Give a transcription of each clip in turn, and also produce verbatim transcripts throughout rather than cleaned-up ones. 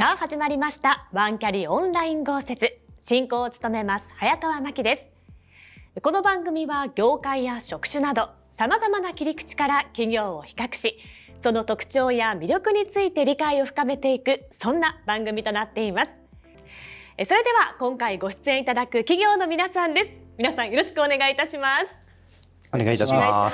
さあ始まりましたワンキャリオンライン豪雪、進行を務めます早川真希です。この番組は業界や職種などさまざまな切り口から企業を比較し、その特徴や魅力について理解を深めていく、そんな番組となっています。それでは今回ご出演いただく企業の皆さんです。皆さんよろしくお願いいたします。 お願いいたします。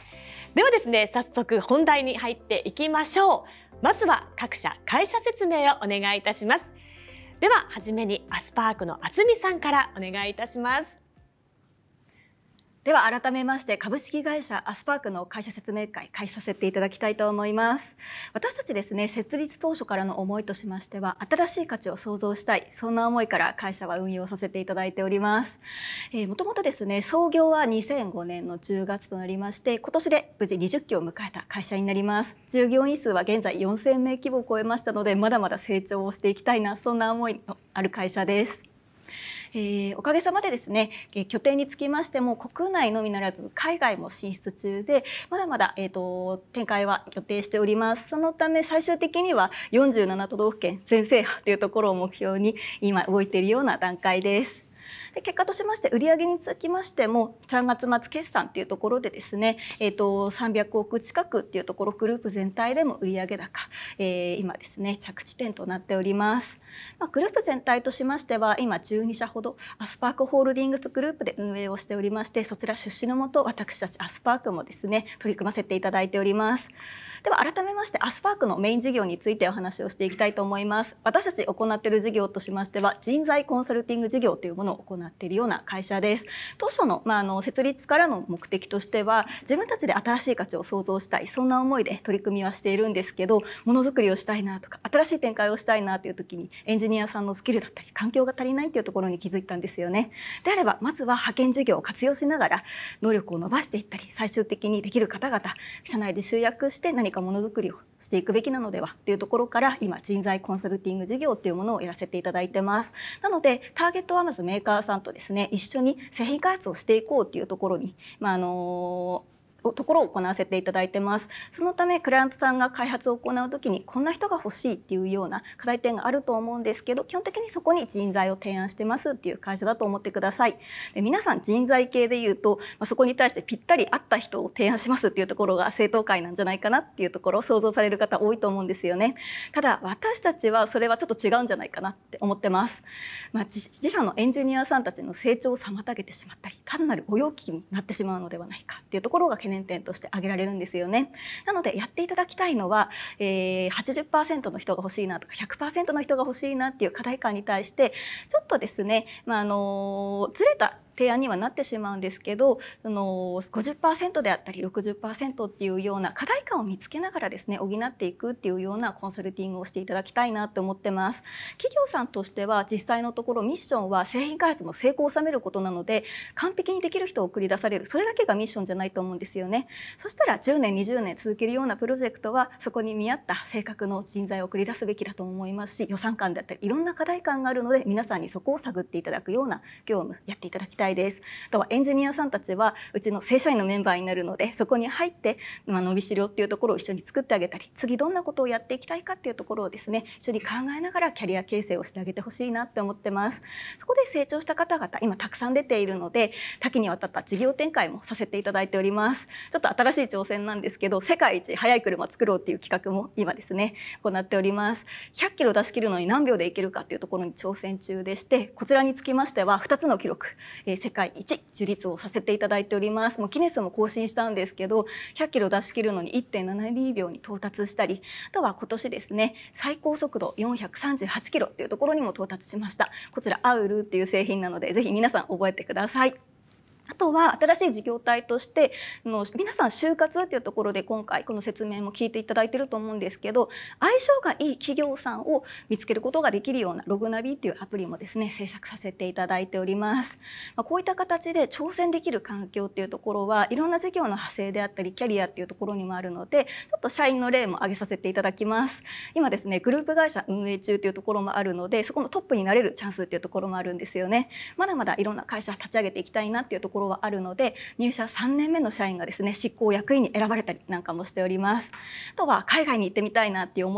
ではですね、早速本題に入っていきましょう。まずは各社会社説明をお願いいたします。でははじめにアスパークの渥美さんからお願いいたします。 では改めまして株式会社アスパークの会社説明会開始させていただきたいと思います。私たちですね、設立当初からの思いとしましては、新しい価値を創造したい、そんな思いから会社は運用させていただいております。えー、もともとですね、創業はにせんごねんのじゅうがつとなりまして、今年で無事にじゅっきを迎えた会社になります。従業員数は現在よんせんめい規模を超えましたので、まだまだ成長をしていきたいな、そんな思いのある会社です。えー、おかげさまでですね、拠点につきましても国内のみならず海外も進出中で、まだまだ、えーと、展開は予定しております。そのため最終的にはよんじゅうななとどうふけん全制覇というところを目標に今動いているような段階です。で結果としまして売上につきましてもさんがつ末決算というところでですね、えーと、さんびゃくおく近くっていうところグループ全体でも売上高、えー、今ですね着地点となっております。まあ、グループ全体としましては今じゅうにしゃほどアスパークホールディングスグループで運営をしておりまして、そちら出資のもと私たちアスパークもですね取り組ませていただいております。では改めましてアスパークのメイン事業についてお話をしていきたいと思います。私たち行っている事業としましては人材コンサルティング事業というものを行っているような会社です。当初の、まあ、あの設立からの目的としては自分たちで新しい価値を創造したい、そんな思いで取り組みはしているんですけど、ものづくりをしたいなとか新しい展開をしたいなという時にエンジニアさんのスキルだったり環境が足りないというところに気づいたんですよね。であればまずは派遣事業を活用しながら能力を伸ばしていったり、最終的にできる方々社内で集約して何かものづくりをしていくべきなのではというところから今人材コンサルティング事業というものをやらせていただいてます。なのでターゲットはまずメーカーさんとですね一緒に製品開発をしていこうというところに、まああのところを行わせていただいてます。そのためクライアントさんが開発を行うときにこんな人が欲しいっていうような課題点があると思うんですけど、基本的にそこに人材を提案してますっていう会社だと思ってください。で皆さん人材系で言うと、まあ、そこに対してぴったり合った人を提案しますっていうところが正当解なんじゃないかなっていうところを想像される方多いと思うんですよね。ただ私たちはそれはちょっと違うんじゃないかなって思ってます。まあ、自社のエンジニアさんたちの成長を妨げてしまったり、単なる御用聞きになってしまうのではないかっていうところが懸念点として挙げられるんですよね。なのでやっていただきたいのは、えー、はちじゅっパーセント の人が欲しいなとか ひゃくパーセント の人が欲しいなっていう課題感に対してちょっとですね、まあ、あのずれた提案にはなってしまうんですけど、その ごじゅっパーセント であったり ろくじゅっパーセント っていうような課題感を見つけながらですね補っていくっていうようなコンサルティングをしていただきたいなと思ってます。企業さんとしては実際のところミッションは製品開発の成功を収めることなので、完璧にできる人を送り出される、それだけがミッションじゃないと思うんですよね。そしたらじゅうねんにじゅうねん続けるようなプロジェクトはそこに見合った性格の人材を送り出すべきだと思いますし、予算感だったりいろんな課題感があるので皆さんにそこを探っていただくような業務やっていただきたいです。あとはエンジニアさんたちはうちの正社員のメンバーになるので、そこに入って、まあ、伸びしろっていうところを一緒に作ってあげたり、次どんなことをやっていきたいかっていうところをですね一緒に考えながらキャリア形成をしてあげてほしいなって思ってます。そこで成長した方々今たくさん出ているので、多岐にわたった事業展開もさせていただいております。ちょっと新しい挑戦なんですけど、世界一速い車を作ろうっていう企画も今ですね行っております。ひゃっキロ出し切るのに何秒でいけるかっていうところに挑戦中でして、こちらにつきましてはふたつの記録、えー、世界一樹立をさせていただいております。もうギネスも更新したんですけど、ひゃっキロ出し切るのに いってんななにびょうに到達したり、あとは今年ですね最高速度よんひゃくさんじゅうはちキロっていうところにも到達しました。こちらアウルっていう製品なのでぜひ皆さん覚えてください。あとは新しい事業体としての皆さん就活っていうところで今回この説明も聞いていただいていると思うんですけど、相性がいい企業さんを見つけることができるようなログナビっていうアプリもですね制作させていただいております。まあ、こういった形で挑戦できる環境っていうところはいろんな事業の派生であったりキャリアっていうところにもあるので、ちょっと社員の例も挙げさせていただきます。今ですねグループ会社運営中っていうところもあるので、そこのトップになれるチャンスっていうところもあるんですよね。まだまだいろんな会社立ち上げていきたいなっていうところはあるので、入社さんねんめの社員がですね執行役員に選ばれたりなんかもしております。あとは海外に行ってみたいなっていう思いの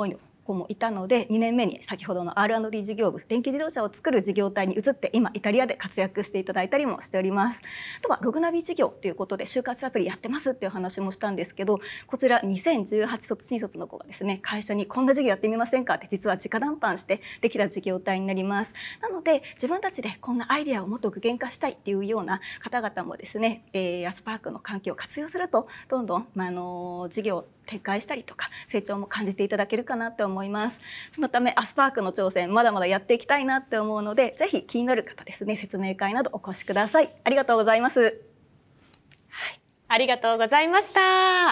子もいたので、にねんめに先ほどの アールアンドディー 事業部、電気自動車を作る事業体に移って、今イタリアで活躍していただいたりもしております。あとはログナビ事業ということで就活アプリやってますっていう話もしたんですけど、こちらにせんじゅうはち卒新卒の子がですね、会社にこんな事業やってみませんかって実は直談判してできた事業体になります。なので自分たちでこんなアイデアをもっと具現化したいっていうような方々もですね、えー、アスパークの環境を活用するとどんどん、まあ、あの事業を展開したりとか成長も感じていただけるかなと思います。そのためアスパークの挑戦まだまだやっていきたいなって思うので、ぜひ気になる方ですね、説明会などお越しください。ありがとうございます。はい、 ありがとうございました。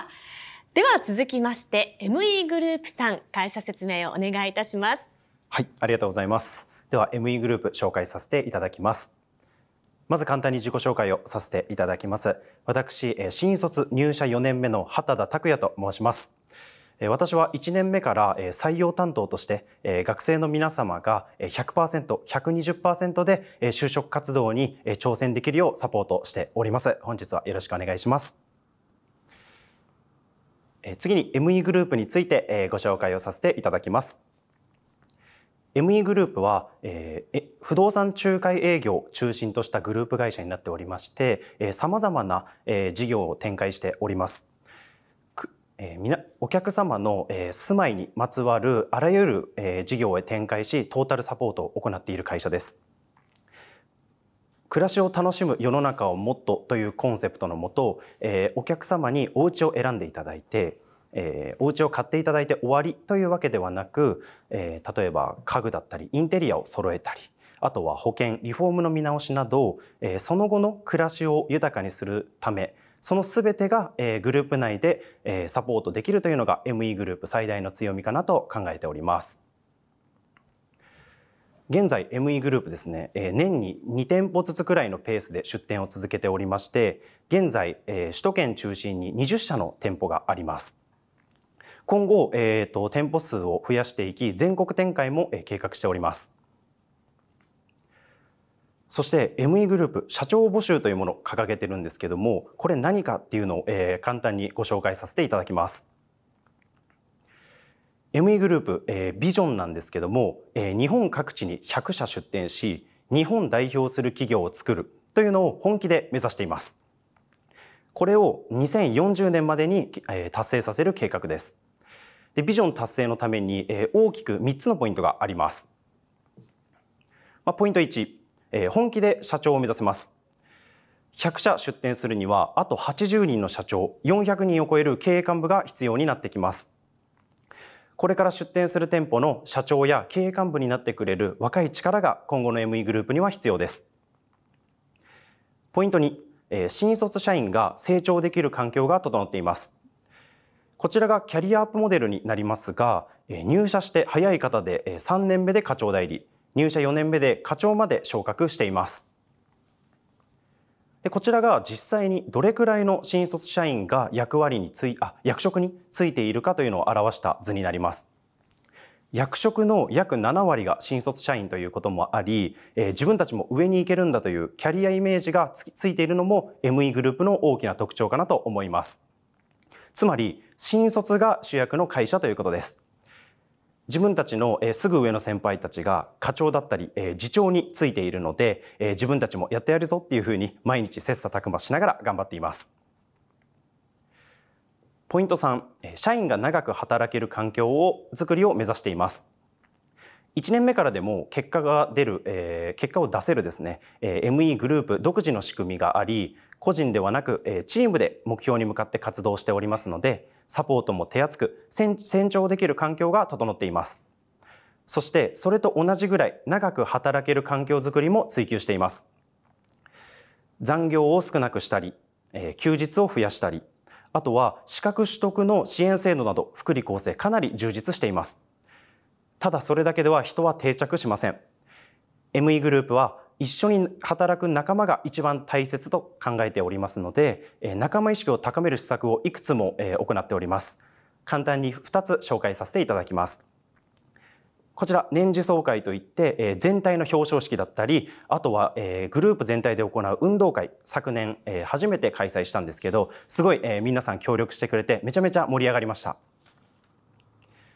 では続きまして エムイー グループさん、会社説明をお願いいたします。 はい、ありがとうございます。では エムイー グループ紹介させていただきます。まず簡単に自己紹介をさせていただきます。私、新卒入社よねんめの畑田拓也と申します。私はいちねんめから採用担当として学生の皆様が ひゃくパーセント、ひゃくにじゅっパーセント で就職活動に挑戦できるようサポートしております。本日はよろしくお願いします。次に エムイー グループについてご紹介をさせていただきます。エムイー グループは、えー、不動産仲介営業を中心としたグループ会社になっておりまして、さまざまな、えー、事業を展開しております。えー、みなお客様の、えー、住まいにまつわるあらゆる、えー、事業を展開し、トータルサポートを行っている会社です。暮らしを楽しむ世の中をもっとというコンセプトのもと、えー、お客様にお家を選んでいただいて、えー、お家を買っていただいて終わりというわけではなく、えー、例えば家具だったりインテリアを揃えたり、あとは保険リフォームの見直しなど、えー、その後の暮らしを豊かにするため、その全てが、えー、グループ内で、えー、サポートできるというのが エムイー グループ最大の強みかなと考えております。現在 エムイー グループですね、えー、年にに店舗ずつくらいのペースで出店を続けておりまして、現在、えー、首都圏中心ににじゅっ社の店舗があります。今後、えーと、店舗数を増やしていき、全国展開も計画しております。そして エムイー グループ社長募集というものを掲げてるんですけども、これ何かっていうのを、えー、簡単にご紹介させていただきます。エムイー グループ、えー、ビジョンなんですけども、えー、日本各地にひゃく社出店し、日本代表する企業を作るというのを本気で目指しています。これをにせんよんじゅうねんまでに、えー、達成させる計画です。でビジョン達成のために、えー、大きくみっつのポイントがあります。まあ、ポイントいち、えー、本気で社長を目指せます。ひゃく社出店するにはあとはちじゅうにんの社長、よんひゃくにんを超える経営幹部が必要になってきます。これから出店する店舗の社長や経営幹部になってくれる若い力が今後の エムイー グループには必要です。ポイントに、えー、新卒社員が成長できる環境が整っています。こちらがキャリアアップモデルになりますが、入社して早い方でさんねんめで課長代理、入社よねんめで課長まで昇格しています。でこちらが実際にどれくらいの新卒社員が役割についあ役職についているかというのを表した図になります。役職の約なな割が新卒社員ということもあり、えー、自分たちも上に行けるんだというキャリアイメージが つ, ついているのも エムイー グループの大きな特徴かなと思います。つまり新卒が主役の会社ということです。自分たちのすぐ上の先輩たちが課長だったり次長についているので、自分たちもやってやるぞっていうふうに毎日切磋琢磨しながら頑張っています。ポイントさん、社員が長く働ける環境を作りを目指しています。いちねんめからでも結果が出る、えー、結果を出せるですね、エムイー グループ独自の仕組みがあり、個人ではなくチームで目標に向かって活動しておりますので、サポートも手厚く成長できる環境が整っています。そしてそれと同じぐらい長く働ける環境づくりも追求しています。残業を少なくしたり、休日を増やしたり、あとは資格取得の支援制度など福利厚生かなり充実しています。ただそれだけでは人は定着しません。エムイー グループは一緒に働く仲間が一番大切と考えておりますので、仲間意識を高める施策をいくつも行っております。簡単にふたつ紹介させていただきます。こちら年次総会といって全体の表彰式だったり、あとはグループ全体で行う運動会、昨年初めて開催したんですけど、すごい皆さん協力してくれてめちゃめちゃ盛り上がりました。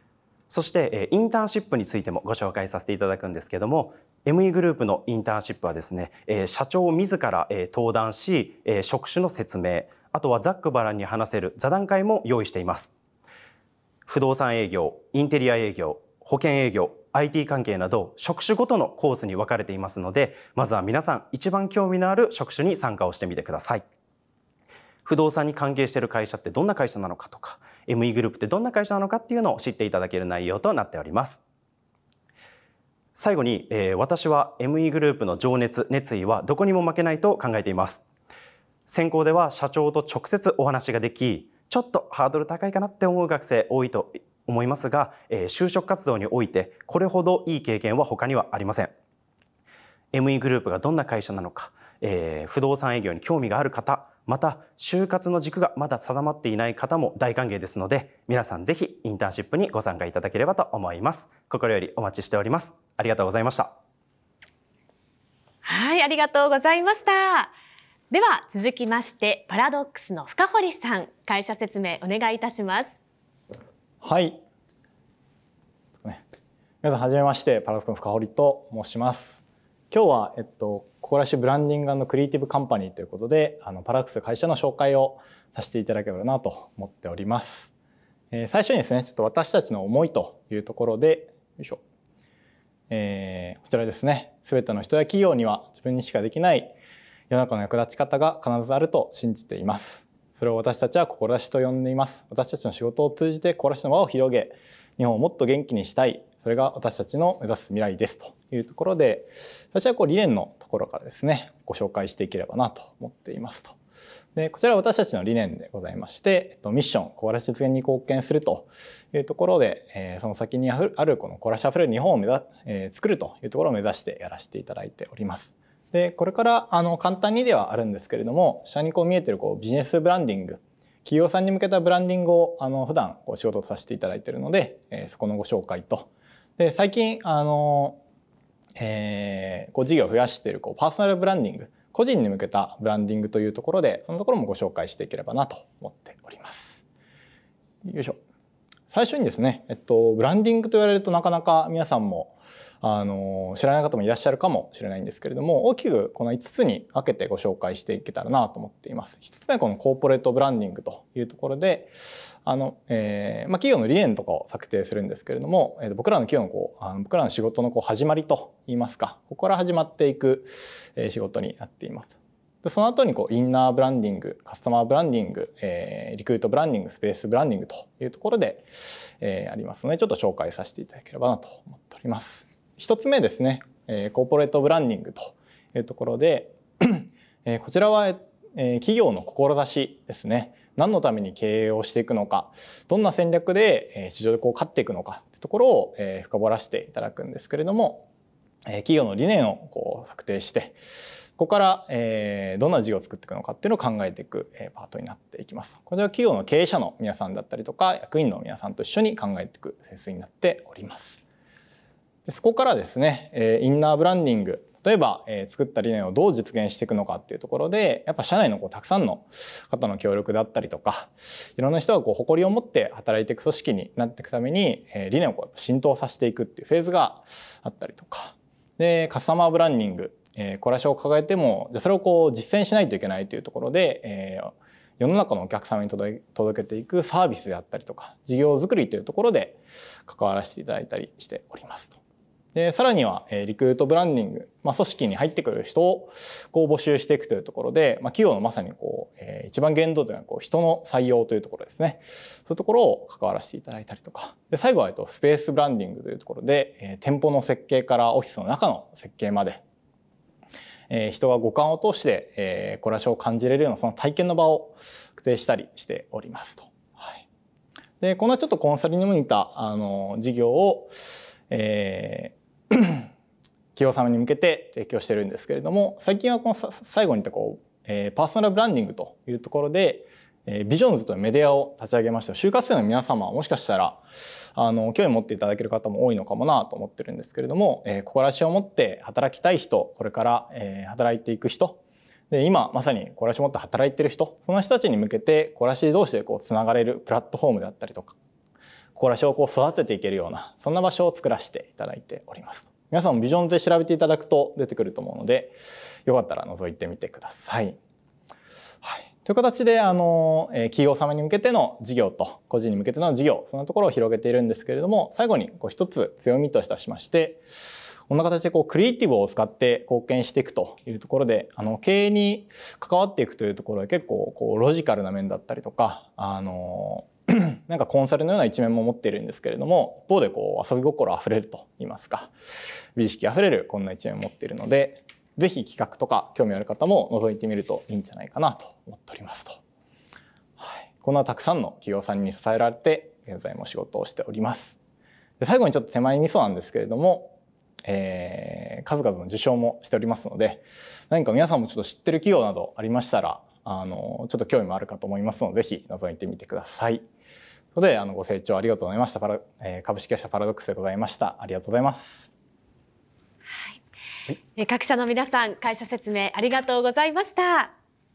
そしてインターンシップについてもご紹介させていただくんですけども、 エムイー グループのインターンシップはですね、社長自ら登壇し、職種の説明、あとはざっくばらんに話せる座談会も用意しています。不動産営業、インテリア営業、保険営業、アイティー 関係など職種ごとのコースに分かれていますので、まずは皆さん一番興味のある職種に参加をしてみてください。不動産に関係している会社ってどんな会社なのかとか、 エムイー グループってどんな会社なのかっていうのを知っていただける内容となっております。最後に、えー、私は エムイー グループの情熱、熱意はどこにも負けないと考えています。専攻では社長と直接お話ができ、ちょっとハードル高いかなって思う学生多いと思いますが、えー、就職活動においてこれほどいい経験は他にはありません。 エムイー グループがどんな会社なのか、えー、不動産営業に興味がある方、また就活の軸がまだ定まっていない方も大歓迎ですので、皆さんぜひインターンシップにご参加いただければと思います。心よりお待ちしております。ありがとうございました。 はい、ありがとうございました。では続きましてパラドックスの深堀さん、会社説明お願いいたします。 はい、皆さんはじめまして、パラドックスの深堀と申します。今日は、えっと、ココラシブランディング&クリエイティブカンパニーということで、あのパラドックス会社の紹介をさせていただければなと思っております。えー、最初にですね、ちょっと私たちの思いというところで、よいしょ、えー、こちらですね。すべての人や企業には自分にしかできない世の中の役立ち方が必ずあると信じています。それを私たちはココラシと呼んでいます。私たちの仕事を通じてココラシの輪を広げ、日本をもっと元気にしたい。それが私たちの目指す未来ですというところで、私はこう理念のところからですね、ご紹介していければなと思っていますと。で、こちらは私たちの理念でございまして、えっと、ミッション、ココラシ実現に貢献するというところで、えー、その先にあるこのココラシあふれる日本を目指、えー、作るというところを目指してやらせていただいております。で、これからあの簡単にではあるんですけれども、下にこう見えているこうビジネスブランディング、企業さんに向けたブランディングをあの普段こう仕事をさせていただいているので、えー、そこのご紹介と、で最近あの、えー、こう事業を増やしているこうパーソナルブランディング、個人に向けたブランディングというところで、そのところもご紹介していければなと思っております。よいしょ。最初にですね、えっと、ブランディングと言われるとなかなか皆さんもあの知らない方もいらっしゃるかもしれないんですけれども、大きくこのいつつに分けてご紹介していけたらなと思っています。ひとつめはこのコーポレートブランディングというところで、あの、えーまあ、企業の理念とかを策定するんですけれども、えー、僕らの企業のこうあの僕らの仕事のこう始まりといいますか、ここから始まっていく、えー、仕事になっています。でその後にこうインナーブランディング、カスタマーブランディング、えー、リクルートブランディング、スペースブランディングというところで、えー、ありますので、ちょっと紹介させていただければなと思っております。一つ目ですね、えー、コーポレートブランディングというところで、えー、こちらは、えー、企業の志ですね。何のために経営をしていくのか、どんな戦略で、えー、市場でこう勝っていくのかというところを、えー、深掘らせていただくんですけれども、えー、企業の理念をこう策定して、ここから、えー、どんな事業を作っていくのかっていうのを考えていく、えー、パートになっていきます。これは企業の経営者の皆さんだったりとか、役員の皆さんと一緒に考えていくフェーズになっております。でそこからですね、えー、インナーブランディング、例えば、えー、作った理念をどう実現していくのかっていうところで、やっぱ社内のこうたくさんの方の協力だったりとか、いろんな人がこう誇りを持って働いていく組織になっていくために、えー、理念をこう浸透させていくっていうフェーズがあったりとか、でカスタマーブランディング、えー、コラシを抱えてもじゃそれをこう実践しないといけないというところで、えー、世の中のお客様に届けていくサービスであったりとか、事業作りというところで関わらせていただいたりしておりますと。でさらには、えー、リクルートブランディング、まあ、組織に入ってくる人をこう募集していくというところで、まあ、企業のまさにこう、えー、一番限度というのはこう人の採用というところですね。そういうところを関わらせていただいたりとか。で最後は、えっと、スペースブランディングというところで、えー、店舗の設計からオフィスの中の設計まで、えー、人が五感を通して、えー、コラシを感じれるようなその体験の場を策定したりしておりますと。はい、でこんなちょっとコンサルにも似たあの事業を、えー企業様に向けて提供しているんですけれども、最近はこの最後に言ったこう、えー、パーソナルブランディングというところで、えー、ビジョンズというメディアを立ち上げました。就活生の皆様はもしかしたらあの興味を持っていただける方も多いのかもなと思ってるんですけれども、えー、志を持って働きたい人、これから、えー、働いていく人で、今まさに志を持って働いている人、その人たちに向けて志同士でこうつながれるプラットフォームであったりとか、 こらしをこう育てていけるようなそんな場所を作らせていただいております。皆さんもビジョンで調べていただくと出てくると思うので、よかったら覗いてみてください。はい、という形であの企業様に向けての事業と個人に向けての事業、そんなところを広げているんですけれども、最後にこう一つ強みといたしまして、こんな形でこうクリエイティブを使って貢献していくというところで、あの経営に関わっていくというところで結構こうロジカルな面だったりとか、あのなんかコンサルのような一面も持っているんですけれども、一方でこう遊び心あふれると言いますか、美意識あふれるこんな一面を持っているので、ぜひ企画とか興味ある方も覗いてみるといいんじゃないかなと思っておりますと。はい、こんなたくさんの企業さんに支えられて現在も仕事をしております。で、最後にちょっと手前味噌なんですけれども、えー、数々の受賞もしておりますので、何か皆さんもちょっと知ってる企業などありましたら、あのちょっと興味もあるかと思いますので、ぜひ覗いてみてください。ということで、あのご清聴ありがとうございました。パラ、えー、株式会社パラドックスでございました。ありがとうございます。 はい、え各社の皆さん、会社説明ありがとうございました。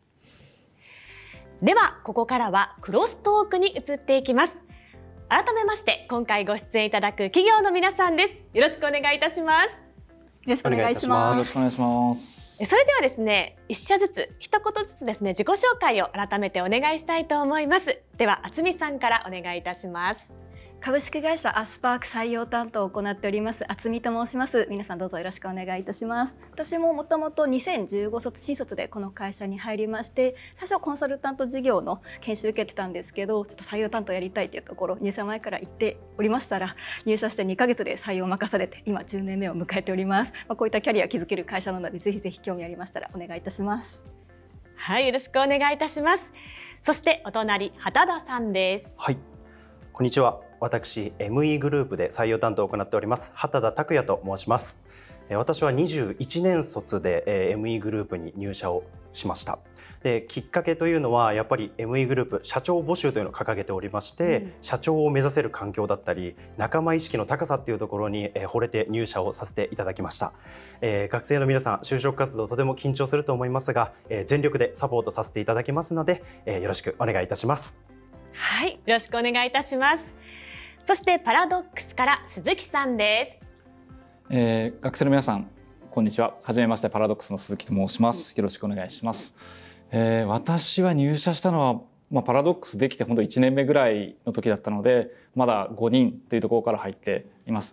ではここからはクロストークに移っていきます。改めまして今回ご出演いただく企業の皆さんです。よろしくお願いいたします。よろしくお願いします。 よろしくお願いします。 それではですね、一社ずつ一言ずつですね、自己紹介を改めてお願いしたいと思います。では渥美さんからお願いいたします。 株式会社アスパーク採用担当を行っております渥美と申します。皆さんどうぞよろしくお願いいたします。私ももともとにせんじゅうご卒新卒でこの会社に入りまして、最初コンサルタント事業の研修受けてたんですけど、ちょっと採用担当やりたいというところ入社前から言っておりましたら、入社してにかげつで採用を任されて今じゅうねんめを迎えております。まあ、こういったキャリアを築ける会社なので、ぜひぜひ興味ありましたらお願いいたします。 はい、よろしくお願いいたします。そしてお隣畑田さんです。 はい、こんにちは。私 エムイー グループで採用担当を行っております畑田拓也と申します。私はにじゅういちねん卒で エムイー グループに入社をしました。で、きっかけというのはやっぱり エムイー グループ社長募集というのを掲げておりまして、うん、社長を目指せる環境だったり仲間意識の高さっていうところに惚れて入社をさせていただきました。えー、学生の皆さん、就職活動とても緊張すると思いますが、えー、全力でサポートさせていただきますので、えー、よろしくお願いいたします。 はい、よろしくお願いいたします。そしてパラドックスから鈴木さんです。 えー、学生の皆さん、こんにちは。はじめまして、パラドックスの鈴木と申します。よろしくお願いします。えー、私は入社したのは、まあ、パラドックスできて本当いちねんめぐらいの時だったので、まだごにんというところから入っています。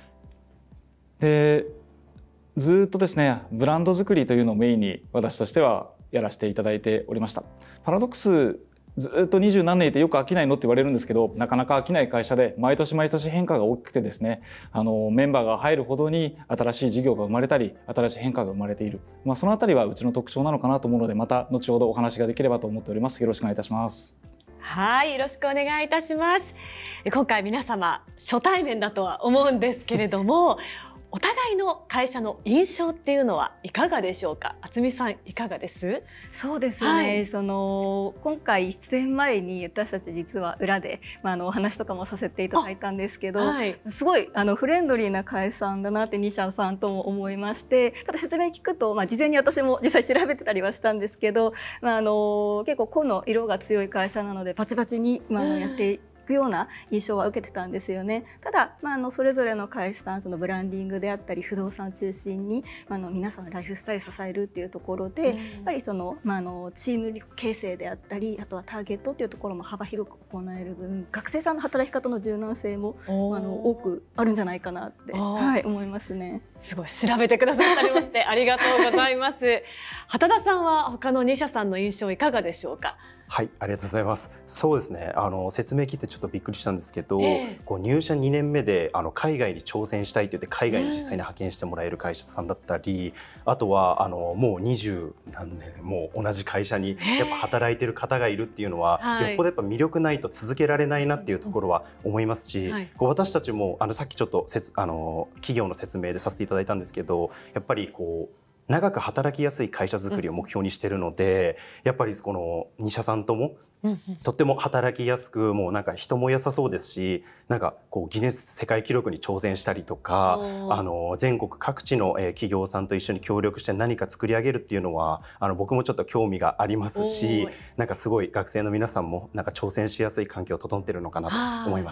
で、ずっとですね、ブランド作りというのをメインに私としてはやらせていただいておりました。パラドックスずっと二十何年いてよく飽きないのって言われるんですけど、なかなか飽きない会社で毎年毎年変化が大きくてですね、あのメンバーが入るほどに新しい事業が生まれたり新しい変化が生まれている、まあ、そのあたりはうちの特徴なのかなと思うので、また後ほどお話ができればと思っております。よろしくお願いいたします。 はい、よろしくお願いいたします。今回皆様初対面だとは思うんですけれどもお互いの会社の印象っていうのはいかがでしょうか。渥美さん、いかがです？ そうですね、はい、その今回出演前に私たち実は裏で、まあ、あのお話とかもさせていただいたんですけど、はい、すごいあのフレンドリーな会社さんだなってに社さんとも思いまして、ただ説明聞くと、まあ、事前に私も実際調べてたりはしたんですけど、まあ、あの結構個の色が強い会社なのでバチバチに、まあ、やっていくような印象は受けてたんですよね。ただ、まあ、あのそれぞれの会社さん、そのブランディングであったり不動産中心に、まあ、あの皆さんのライフスタイルを支えるっていうところで、やっぱりその、まあ、あのチーム形成であったり、あとはターゲットっていうところも幅広く行える分、学生さんの働き方の柔軟性もあの多くあるんじゃないかなって、はい、思いますね。 すごい調べてくださったりましてありがとうございます。畑田さんは他のに社さんの印象いかがでしょうか。 はい、ありがとうございます。そうですね、あの説明聞いてちょっとびっくりしたんですけど、えー、こう入社にねんめであの海外に挑戦したいと言って海外に実際に派遣してもらえる会社さんだったり、うん、あとはあのもう二十何年もう同じ会社にやっぱ働いてる方がいるっていうのは、えー、よっぽどやっぱ魅力ないと続けられないなっていうところは思いますし、はい、こう私たちもあのさっきちょっとせつあの企業の説明でさせていただいたんですけど、やっぱりこう長く働きやすい会社づくりを目標にしているので、やっぱりこのに社さんともとっても働きやすく、もうなんか人も良さそうですし、なんかこうギネス世界記録に挑戦したりとか、あの全国各地の企業さんと一緒に協力して何か作り上げるっていうのは、あの僕もちょっと興味がありますし、なんかすごい学生の皆さんもなんか挑戦しやすい環境を整っているのかなと思いました。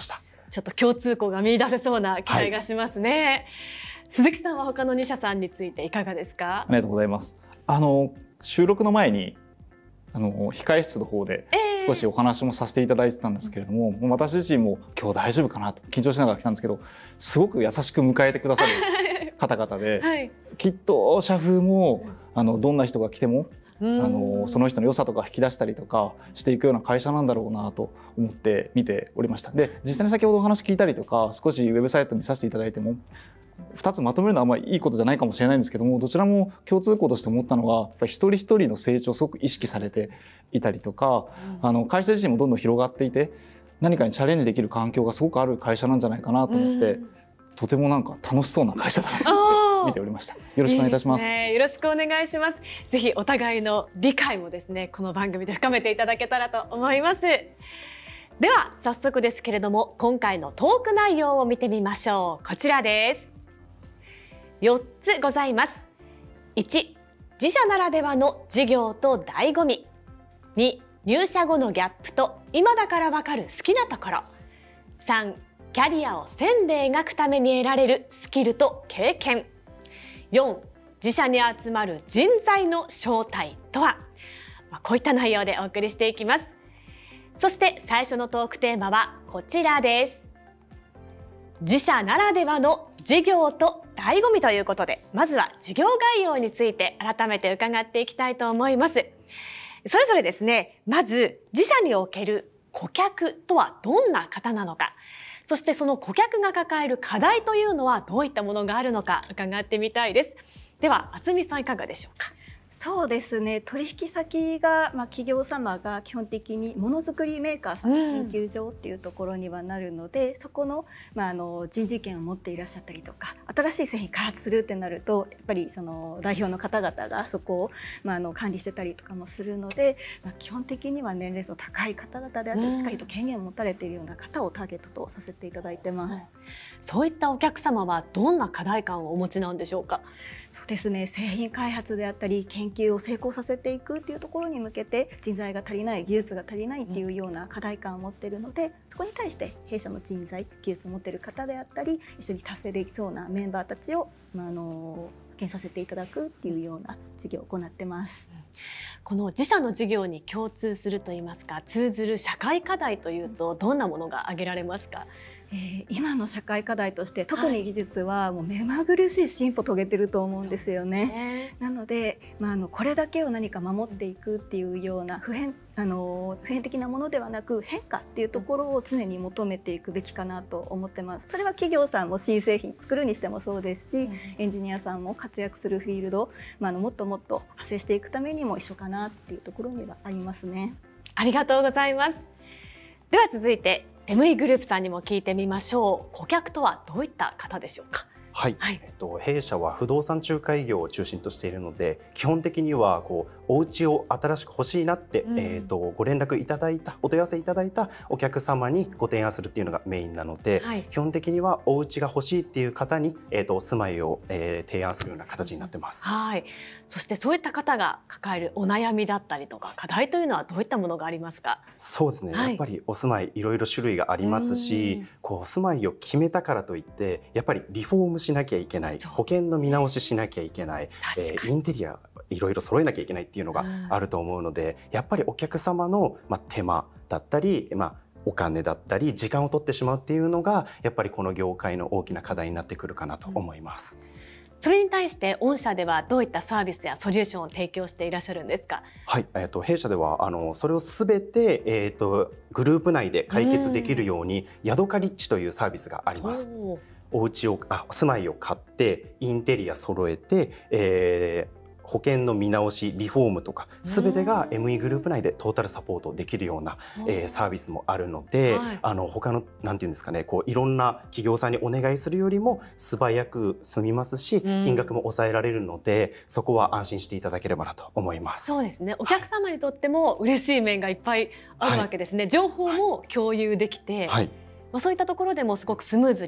ちょっと共通項が見出せそうな気配がしますね、はい、鈴木さんは他のに社さんについていかがですか？ ありがとうございます。あの収録の前にあの控え室の方で少しお話もさせていただいてたんですけれども、えー、私自身も今日大丈夫かなと緊張しながら来たんですけど、すごく優しく迎えてくださる方々で、はい、きっと社風もあのどんな人が来てもあのその人の良さとか引き出したりとかしていくような会社なんだろうなと思って見ておりました。で実際に先ほどお話聞いたりとか少しウェブサイト見させていただいてもふたつまとめるのはあんまりいいことじゃないかもしれないんですけども、どちらも共通項として思ったのはやっぱり一人一人の成長をすごく意識されていたりとか、うん、あの会社自身もどんどん広がっていて何かにチャレンジできる環境がすごくある会社なんじゃないかなと思って、うん、とてもなんか楽しそうな会社だなと見ておりました。よろしくお願いいたします。 いいですね、よろしくお願いします。ぜひお互いの理解もですねこの番組で深めていただけたらと思います。では早速ですけれども今回のトーク内容を見てみましょう。こちらです。よっつございます。いち、自社ならではの事業と醍醐味。に、入社後のギャップと今だからわかる好きなところ。さん、キャリアを線で描くために得られるスキルと経験。よん、自社に集まる人材の正体とは。まあ、こういった内容でお送りしていきます。そして最初のトークテーマはこちらです。自社ならではの事業と醍醐味ということで、まずは事業概要について改めて伺っていきたいと思います。それぞれですね、まず自社における顧客とはどんな方なのか、そしてその顧客が抱える課題というのはどういったものがあるのか伺ってみたいです。では渥美さんいかがでしょうか？ そうですね、取引先が、まあ、企業様が基本的にものづくりメーカーさん、研究所っていうところにはなるので、うん、そこの、まあ、あの人事権を持っていらっしゃったりとか新しい製品開発するってなるとやっぱりその代表の方々がそこを、まあ、あの管理してたりとかもするので、まあ、基本的には年齢層高い方々であったり、うん、しっかりと権限を持たれているような方をターゲットとさせていただいてます。 そういったお客様はどんな課題感をお持ちなんでしょうか？ そうですね、製品開発であったり研究を成功させていくっていうところに向けて人材が足りない、技術が足りないっていうような課題感を持っているので、そこに対して弊社の人材、技術を持っている方であったり一緒に達成できそうなメンバーたちを、まあ、あの派遣させていただくっていうような事業を行ってます。 この自社の事業に共通するといいますか通ずる社会課題というとどんなものが挙げられますか？ えー、今の社会課題として特に技術はもう目まぐるしい進歩を遂げてると思うんですよね。ね、なので、まあ、あのこれだけを何か守っていくっていうような普遍、あの普遍的なものではなく変化っていうところを常に求めていくべきかなと思ってます。それは企業さんも新製品作るにしてもそうですし、うん、エンジニアさんも活躍するフィールド、まあ、あのもっともっと派生していくためにも一緒かなっていうところにはありますね。 ありがとうございます。では続いてエムイー グループさんにも聞いてみましょう。顧客とはどういった方でしょうか？ はい、はい、えっと、弊社は不動産仲介業を中心としているので基本的にはこうお家を新しく欲しいなって、うん、えー、とご連絡いただいたお問い合わせいただいたお客様にご提案するっていうのがメインなので、はい、基本的にはお家が欲しいっていう方に、えー、と住まいを、えー、提案するような形になってます。 はい、そしてそういった方が抱えるお悩みだったりとか課題というのはどういったものがありますか？ そうですね、はい、やっぱりお住まいいろいろ種類がありますし、こう住まいを決めたからといってやっぱりリフォームしなきゃいけない、保険の見直ししなきゃいけない、えー、インテリアいろいろ揃えなきゃいけないっていうのがあると思うので、やっぱりお客様の、まあ、手間だったり、まあ、お金だったり時間を取ってしまうっていうのがやっぱりこの業界の大きな課題になってくるかなと思います。うん、 それに対して御社ではどういったサービスやソリューションを提供していらっしゃるんですか？ はい、えー、と弊社ではあのそれをすべて、えー、とグループ内で解決できるようにヤドカリッチというサービスがあります。お家をあ住まいを買ってインテリア揃えて、えー保険の見直しリフォームとか全てが エムイー グループ内でトータルサポートできるような、えー、サービスもあるので、はい、あの他のなんていうんですかね、こういろんな企業さんにお願いするよりも素早く済みますし、金額も抑えられるのでそこは安心していただければなと思います。 そうですね、お客様にとっても嬉しい面がいっぱいあるわけですね。はい、情報も共有できて、はい、まあ、そういったところでもすごくスムーズに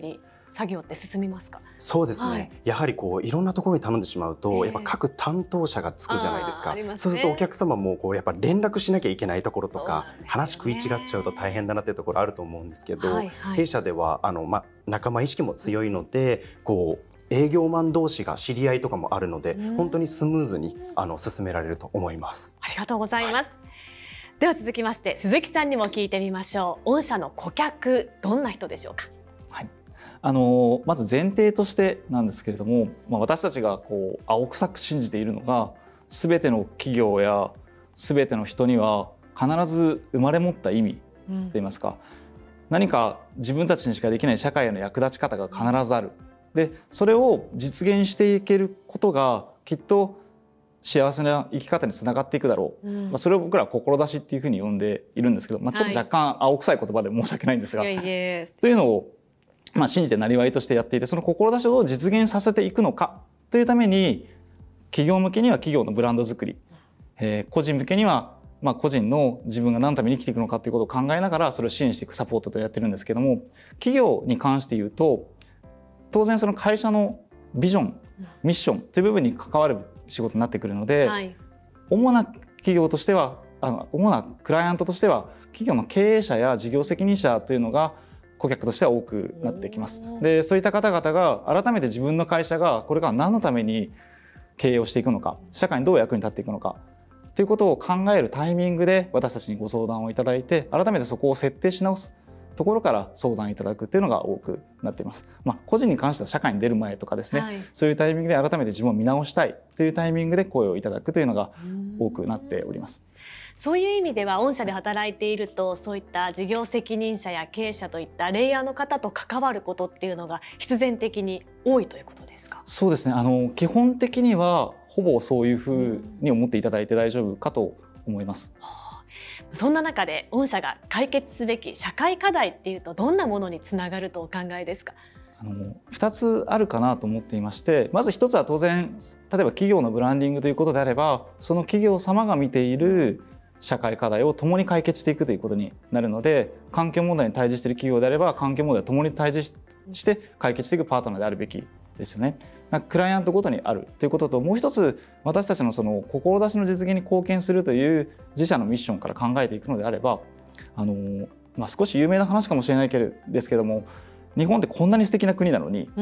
作業って進みますか？ そうですね、はい、やはりこういろんなところに頼んでしまうと、えー、やっぱ各担当者がつくじゃないですか。すね、そうするとお客様もこうやっぱ連絡しなきゃいけないところとか、ね、話食い違っちゃうと大変だなっていうところあると思うんですけど、はいはい、弊社ではあの、ま、仲間意識も強いのでこう営業マン同士が知り合いとかもあるので、うん、本当にスムーズにあの進められると思います。 ありがとうございます、はい、では続きまして鈴木さんにも聞いてみましょう。御社の顧客どんな人でしょうか？ はい、あのまず前提としてなんですけれども、まあ、私たちがこう青臭く信じているのが全ての企業や全ての人には必ず生まれ持った意味といいますか、うん、何か自分たちにしかできない社会への役立ち方が必ずある。でそれを実現していけることがきっと幸せな生き方につながっていくだろう、うん、まあ、それを僕らは志っていうふうに呼んでいるんですけど、まあ、ちょっと若干青臭い言葉で申し訳ないんですが、はい、というのをまあ信じてなりわいとしてやっていて、その志を実現させていくのかというために企業向けには企業のブランド作り、えー、個人向けにはまあ個人の自分が何のために生きていくのかということを考えながらそれを支援していくサポートとやってるんですけども、企業に関して言うと当然その会社のビジョンミッションという部分に関わる仕事になってくるので、はい、主な企業としてはあの主なクライアントとしては企業の経営者や事業責任者というのが顧客としては多くなってきます。でそういった方々が改めて自分の会社がこれから何のために経営をしていくのか、社会にどう役に立っていくのかということを考えるタイミングで私たちにご相談をいただいて、改めてそこを設定し直すところから相談いただくっていうのが多くなっています。まあ、個人に関しては社会に出る前とかですね、はい、そういうタイミングで改めて自分を見直したいというタイミングで声をいただくというのが多くなっております。 そういう意味では御社で働いているとそういった事業責任者や経営者といったレイヤーの方と関わることっていうのが必然的に多いということですか？ そうですね、あの基本的にはほぼそういうふうに思っていただいて大丈夫かと思います。 そんな中で御社が解決すべき社会課題っていうとどんなものにつながるとお考えですか？ あのふたつあるかなと思っていまして、まずひとつは当然例えば企業のブランディングということであればその企業様が見ている社会課題を共に解決していくということになるので、環境問題に対峙している企業であれば環境問題を共に対峙して解決していくパートナーであるべきですよね。クライアントごとにあるということと、もう一つ私たちのその志の実現に貢献するという自社のミッションから考えていくのであれば、あの、まあ、少し有名な話かもしれないけれですけども、日本ってこんなに素敵な国なのに、うん、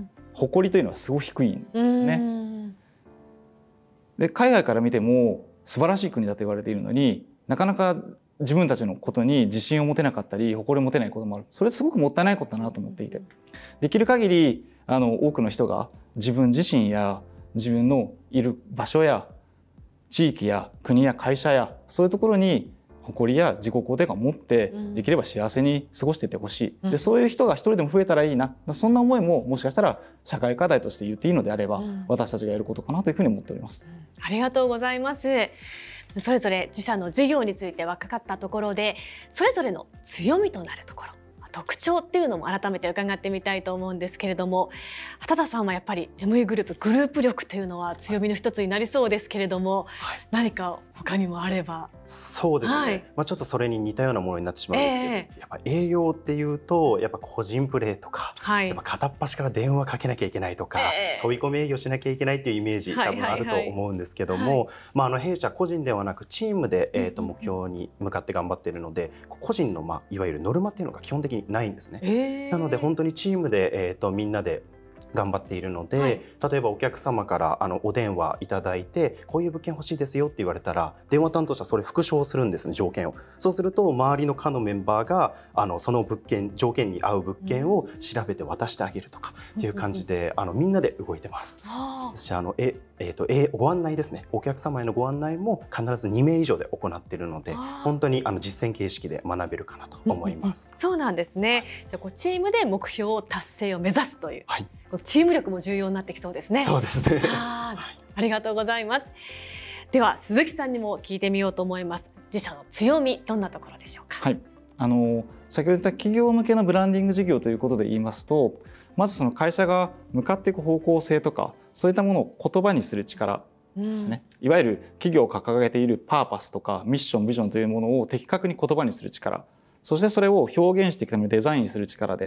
誇りというのはすごく低いんですよね。で海外から見ても素晴らしい国だと言われているのになかなか自分たちのことに自信を持てなかったり誇りを持てないこともある。それすごくもったいないことだなと思っていて、できる限りあの多くの人が自分自身や自分のいる場所や地域や国や会社やそういうところに誇りや自己肯定感を持ってできれば幸せに過ごしていってほしい、うん、でそういう人が一人でも増えたらいいな、そんな思いももしかしたら社会課題として言っていいのであれば、うん、私たちがやることかなというふうに思っております、うん、 ありがとうございます。それぞれ自社の事業について分かったところでそれぞれの強みとなるところ特徴っていうのも改めて伺ってみたいと思うんですけれども、畑田さんはやっぱり エムイー グループグループ力というのは強みの一つになりそうですけれども、はい、何か他にもあれば。 そうですね、はい、まあ、ちょっとそれに似たようなものになってしまうんですけど、えー、やっぱ営業っていうとやっぱ個人プレーとか、はい、やっぱ片っ端から電話かけなきゃいけないとか、えー、飛び込み営業しなきゃいけないっていうイメージ多分あると思うんですけども、まあ、あの弊社個人ではなくチームで、えー、と目標に向かって頑張っているので、個人の、まあ、いわゆるノルマっていうのが基本的にないんですね。えー、なので本当にチームで、えー、とみんなで頑張っているので、はい、例えばお客様からあのお電話いただいてこういう物件欲しいですよって言われたら電話担当者はそれ復唱するんですね、条件を。そうすると周りの課のメンバーがあのその物件条件に合う物件を調べて渡してあげるとかっていう感じで、うん、あのみんなで動いてます。そしてあのええー、とえご案内ですね、お客様へのご案内も必ずにめい以上で行っているので本当にあの実践形式で学べるかなと思います、 うんうん、そうなんですね、はい、じゃあこうチームで目標を達成を目指すという、はい、チーム力も重要になってきそうですね。 そうですねあ, ありがとうございます。では鈴木さんにも聞いてみようと思います。自社の強みどんなところでしょうか？ はい、あの先ほど言った企業向けのブランディング事業ということで言いますと、まずその会社が向かっていく方向性とかそういったものを言葉にする力ですね、うん、いわゆる企業が掲げているパーパスとかミッションビジョンというものを的確に言葉にする力、そしてそれを表現していくためにデザインする力で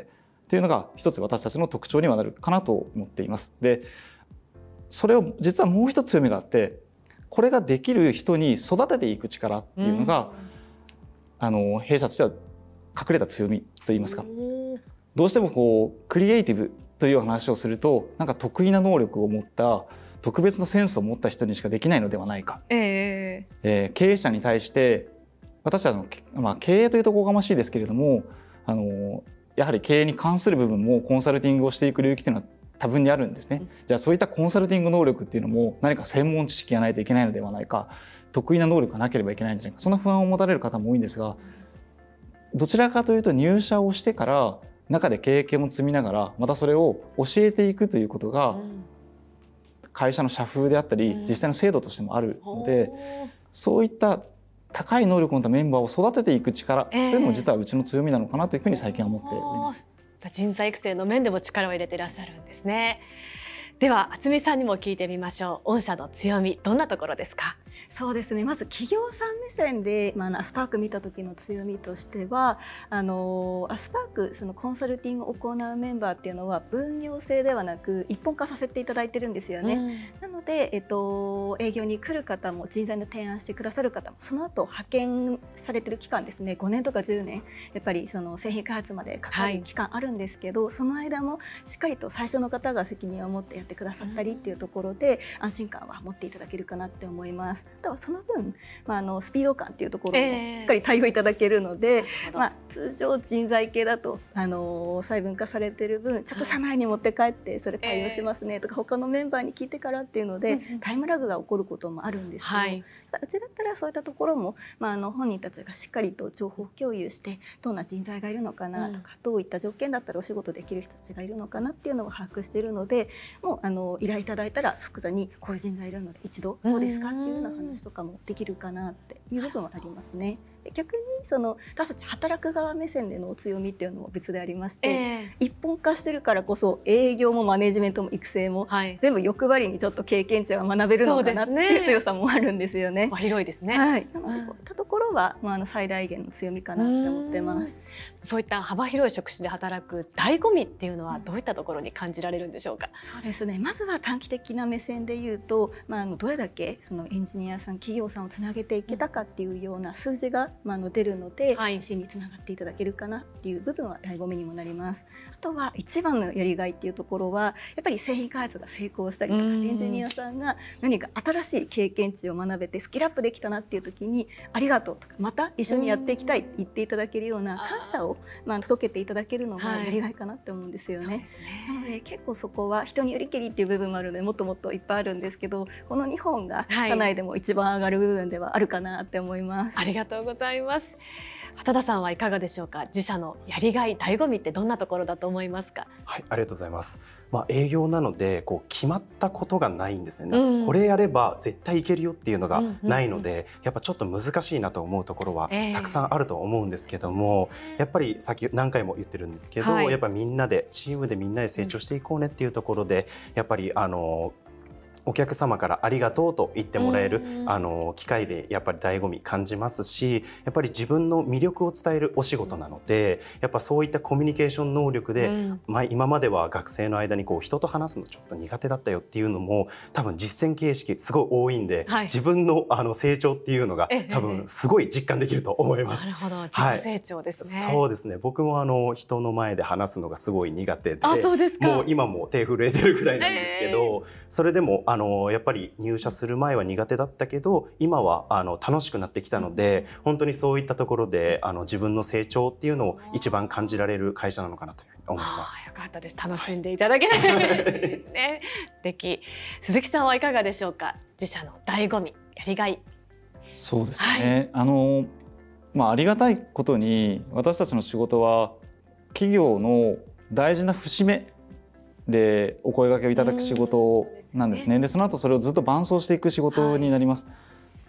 っていうのが一つ私たちの特徴にはなるかなと思っています。でそれを実はもう一つ強みがあって、これができる人に育てていく力っていうのが、うん、あの弊社としては隠れた強みといいますか、どうしてもこうクリエイティブという話をすると、なんか得意な能力を持った特別なセンスを持った人にしかできないのではないか、えーえー、経営者に対して私たちの、まあ、経営というとおこがましいですけれども、あのやはり経営に関する部分もコンサルティングをしていく領域というのは多分にあるんですね。じゃあそういったコンサルティング能力っていうのも何か専門知識がないといけないのではないか、得意な能力がなければいけないんじゃないか、そんな不安を持たれる方も多いんですが、どちらかというと入社をしてから中で経験を積みながらまたそれを教えていくということが会社の社風であったり実際の制度としてもあるので、そういった高い能力を持ったメンバーを育てていく力というのも実はうちの強みなのかなというふうに最近は思っております。 人材育成の面でも力を入れていらっしゃるんですね。では渥美さんにも聞いてみましょう。御社の強みどんなところですか？ そうですね、まず企業さん目線で、まあ、アスパーク見た時の強みとしては、あのアスパークそのコンサルティングを行うメンバーっていうのは分業制ではなく一本化させていただいてるんですよね、うん、なので、えっと、営業に来る方も人材の提案してくださる方もその後派遣されてる期間ですね、ごねんとかじゅうねんやっぱりその製品開発までかかる期間あるんですけど、はい、その間もしっかりと最初の方が責任を持ってやってくださったりっていうところで安心感は持っていただけるかなって思います。あとはその分、まあ、あのスピード感っていうところもしっかり対応いただけるので、えーまあ、通常人材系だとあの細分化されてる分ちょっと社内に持って帰ってそれ対応しますねとか、えー、他のメンバーに聞いてからっていうので、うんうん、タイムラグが起こることもあるんですけど、はい、うちだったらそういったところも、まあ、あの本人たちがしっかりと情報共有してどんな人材がいるのかなとか、うん、どういった条件だったらお仕事できる人たちがいるのかなっていうのを把握しているので、もうあの依頼いただいたら即座にこういう人材いるので一度どうですかっていうような話とかもできるかなっていう部分はありますね。逆にその私たち働く側目線での強みっていうのも別でありまして、えー、一本化してるからこそ営業もマネジメントも育成も、はい、全部欲張りにちょっと経験値は学べるのかなっていう強さもあるんですよね。 広いですね。 はい、なのでこういったところは、まあ、あの最大限の強みかなって思ってます。 そういった幅広い職種で働く醍醐味っていうのはどういったところに感じられるんでしょうか？ そうですね、まずは短期的な目線で言うと、まあ、あのどれだけそのエンジニアさん企業さんをつなげていけたかっていうような数字が、まあ、あの出るので、はい、自信につながっていただけるかなっていう部分は醍醐味にもなります。あとは一番のやりがいっていうところはやっぱり製品開発が成功したりとか、エンジニアさんが何か新しい経験値を学べてスキルアップできたなっていう時にありがとうとかまた一緒にやっていきたいって言っていただけるような感謝をまあ届けていただけるのがやりがいかなって思うんですよね。はい、なので結構そこは人によりけりっていう部分もあるのでもっともっといっぱいあるんですけど、このにほんが社内でも一番上がる部分ではあるかなって思います。 はい、ありがとうございます。畑田さんはいかがでしょうか？自社のやりがい醍醐味ってどんなところだと思いますか？ はい、ありがとうございます。まあ、営業なのでこう決まったことがないんですね、うん、これやれば絶対いけるよっていうのがないので、うんうんうん、やっぱちょっと難しいなと思うところはたくさんあると思うんですけども、えー、やっぱりさっき何回も言ってるんですけど、はい、やっぱみんなでチームでみんなで成長していこうねっていうところで、やっぱりあのお客様からありがとうと言ってもらえるあの機会でやっぱり醍醐味感じますし、やっぱり自分の魅力を伝えるお仕事なので、やっぱそういったコミュニケーション能力で、うんまあ、今までは学生の間にこう人と話すのちょっと苦手だったよっていうのも多分実践形式すごい多いんで、はい、自分のあの成長っていうのが多分すごい実感できると思います。 なるほど、自己成長ですね。 はい、そうですね。僕もあの人の前で話すのがすごい苦手で、 あ、そうですか。 もう今も手震えてるぐらいなんですけど、えー、それでもあのやっぱり入社する前は苦手だったけど今はあの楽しくなってきたので、本当にそういったところであの自分の成長っていうのを一番感じられる会社なのかなというふうに思います。 よかったです。楽しんでいただけたら嬉しいですね。素敵。鈴木さんはいかがでしょうか？自社の醍醐味、やりがい。 そうですね、はい、あのまあ、ありがたいことに私たちの仕事は企業の大事な節目でお声掛けをいただく仕事なんですね。で、その後それをずっと伴走していく仕事になります。はい、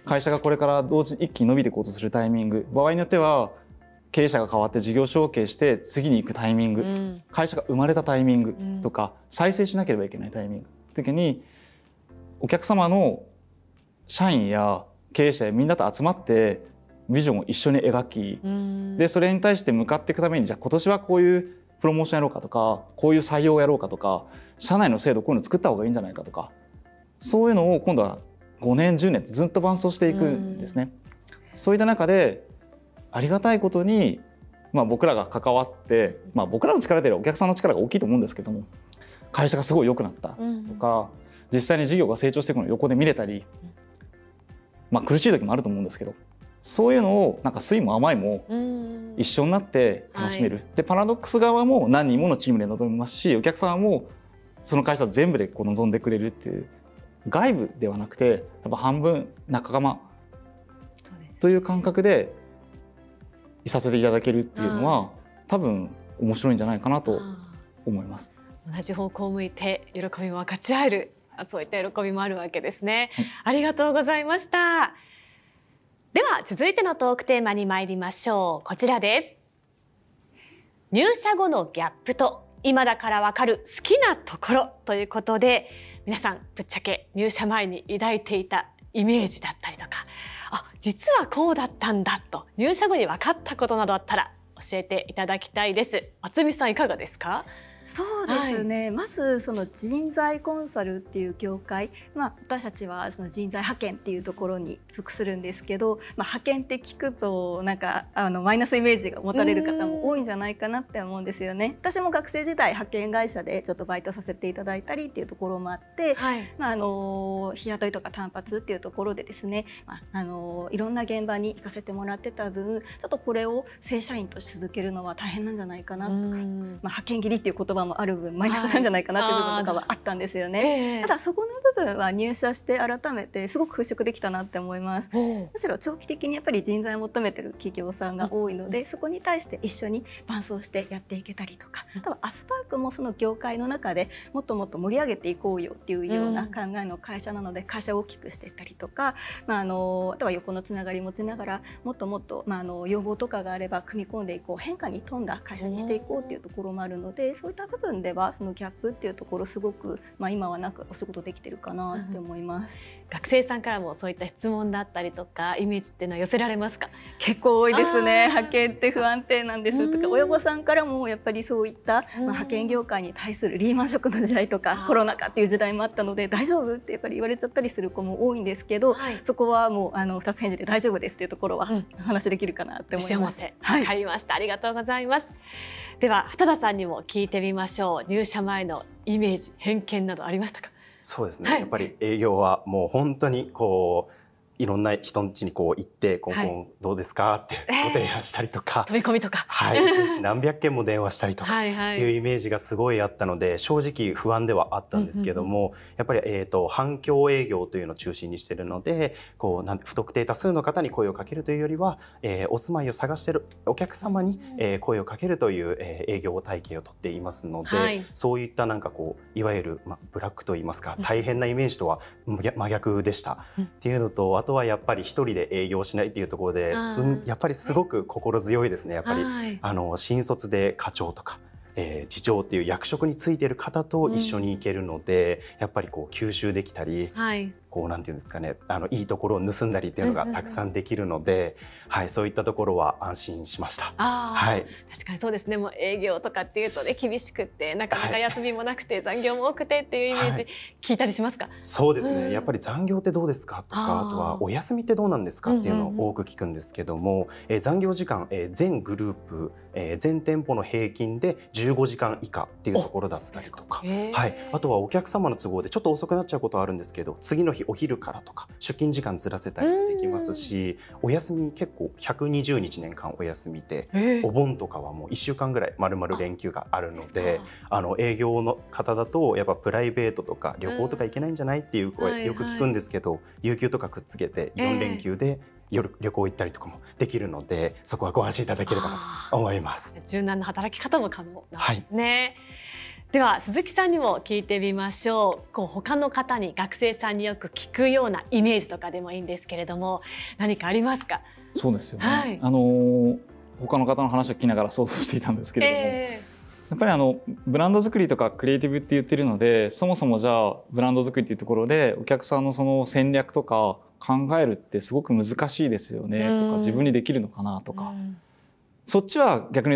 会社がこれから同時に一気に伸びていこうとするタイミング、場合によっては経営者が変わって事業承継して次に行くタイミング、うん、会社が生まれたタイミングとか、うん、再生しなければいけないタイミング時にお客様の社員や経営者やみんなと集まってビジョンを一緒に描き、うん、でそれに対して向かっていくためにじゃあ今年はこういうプロモーションやろうかとか、こういう採用をやろうかとか、社内の制度こういうの作った方がいいんじゃないかとか、そういうのを今度はごねんじゅうねんってずっと伴走していくんですね。そういった中でありがたいことに、まあ、僕らが関わって、まあ、僕らの力でお客さんの力が大きいと思うんですけども、会社がすごい良くなったとか、実際に事業が成長していくのを横で見れたり、まあ、苦しい時もあると思うんですけど、そういうのをなんか酸いも甘いも一緒になって楽しめる、はい、でパラドックス側も何人ものチームで臨みますし、お客さんもその会社全部でこう望んでくれるっていう、外部ではなくてやっぱ半分仲間という感覚でいさせていただけるっていうのは多分面白いんじゃないかなと思います。 同じ方向を向いて喜びも分かち合える、そういった喜びもあるわけですね、はい、ありがとうございました。では続いてのトークテーマに参りましょう。こちらです。入社後のギャップと今だからわかる好きなところということで、皆さんぶっちゃけ入社前に抱いていたイメージだったりとか、あ、実はこうだったんだと入社後に分かったことなどあったら教えていただきたいです。渥美さんいかがですか？ そうですね、はい、まずその人材コンサルっていう業界、まあ、私たちはその人材派遣っていうところに属するんですけど、まあ、派遣って聞くとなんかあのマイナスイメージが持たれる方も多いんじゃないかなって思うんですよね。私も学生時代派遣会社でちょっとバイトさせていただいたりっていうところもあって、はい、まあ、あの日雇いとか単発っていうところでですね、まあ、あのいろんな現場に行かせてもらってた分、ちょっとこれを正社員として続けるのは大変なんじゃないかなとか、まあ、派遣切りっていう言葉もある分マイナスなんじゃないかなっていう部分とかはあったんですよね、はい、ただそこの部分は入社して改めてすごく払拭できたなって思います。むしろ長期的にやっぱり人材を求めてる企業さんが多いので、そこに対して一緒に伴走してやっていけたりとか、多分アスパークもその業界の中でもっともっと盛り上げていこうよっていうような考えの会社なので、会社を大きくしていったりとか、まあ、あのあとは横のつながり持ちながらもっともっと、まあ、あの要望とかがあれば組み込んでいこう、変化に富んだ会社にしていこうっていうところもあるので、そういった部分ではそのギャップっていうところすごく、まあ、今はなくお仕事できてるかなって思います、 うん、学生さんからもそういった質問だったりとかイメージっていうのは寄せられますか？ 結構多いですね。派遣って不安定なんですとか、親御さんからもやっぱりそういった、まあ、派遣業界に対するリーマンショックの時代とかコロナ禍っていう時代もあったので、大丈夫ってやっぱり言われちゃったりする子も多いんですけど、はい、そこはもうあのふたつ返事で大丈夫ですっていうところはお話できるかなって思います。自信を持って分かりました、はい、ありがとうございます。では畑田さんにも聞いてみましょう。入社前のイメージ、偏見などありましたか？ そうですね、 はい、 やっぱり営業はもう本当にこういろんな人ん家にこう行って「コンコンどうですか?」ってご提案したりとか、 飛び込みとか、 はい、いちにち何百件も電話したりとかっていうイメージがすごいあったので、正直不安ではあったんですけども、やっぱりえと反響営業というのを中心にしているので、こうなん不特定多数の方に声をかけるというよりは、えー、お住まいを探しているお客様に、えー、声をかけるという、えー、営業体系をとっていますので、はい、そういったなんかこういわゆる、まあ、ブラックといいますか大変なイメージとは真逆でした、うん、っていうのと、あとはやっぱり一人で営業しないっていうところですんやっぱりすごく心強いですね。やっぱり、はい、あの新卒で課長とか、えー、次長っていう役職についている方と一緒に行けるので、うん、やっぱりこう吸収できたり、はい、こうなんていうんですかね、あのいいところを盗んだりっていうのがたくさんできるので、うんうんうん、はい、そういったところは安心しました。 あ、はい、確かにそうですね。もう営業とかっていうとね厳しくってなかなか休みもなくて、はい、残業も多くてっていうイメージ聞いたりしますか？はい、そうですね、 うん、やっぱり残業ってどうですかとか、あ, あとはお休みってどうなんですかっていうのを多く聞くんですけども、うんうんうん、えー、残業時間、えー、全グループ、えー、全店舗の平均でじゅうごじかん以下っていうところだったりとか、はい、あとはお客様の都合でちょっと遅くなっちゃうことはあるんですけど、次の日お昼からとか出勤時間ずらせたりもできますし、お休み結構ひゃくにじゅうにち年間お休みで、お盆とかはもういっしゅうかんぐらい丸々連休があるので、あの営業の方だとやっぱプライベートとか旅行とか行けないんじゃないっていう声よく聞くんですけど、有給とかくっつけてよん連休で夜旅行行ったりとかもできるので、そこはご安心いただければなと思います。 柔軟な働き方も可能なんですね。はい、では鈴木さんにも聞いてみましょう。こう他の方に、学生さんによく聞くようなイメージとかでもいいんですけれども、何かありますか？ そうですよね、はい、あの他の方の話を聞きながら想像していたんですけれども、えー、やっぱりあのブランド作りとかクリエイティブって言ってるので、そもそもじゃあブランド作りっていうところでお客さんのその戦略とか考えるってすごく難しいですよねとか、自分にできるのかなとか、そっちは逆に言うと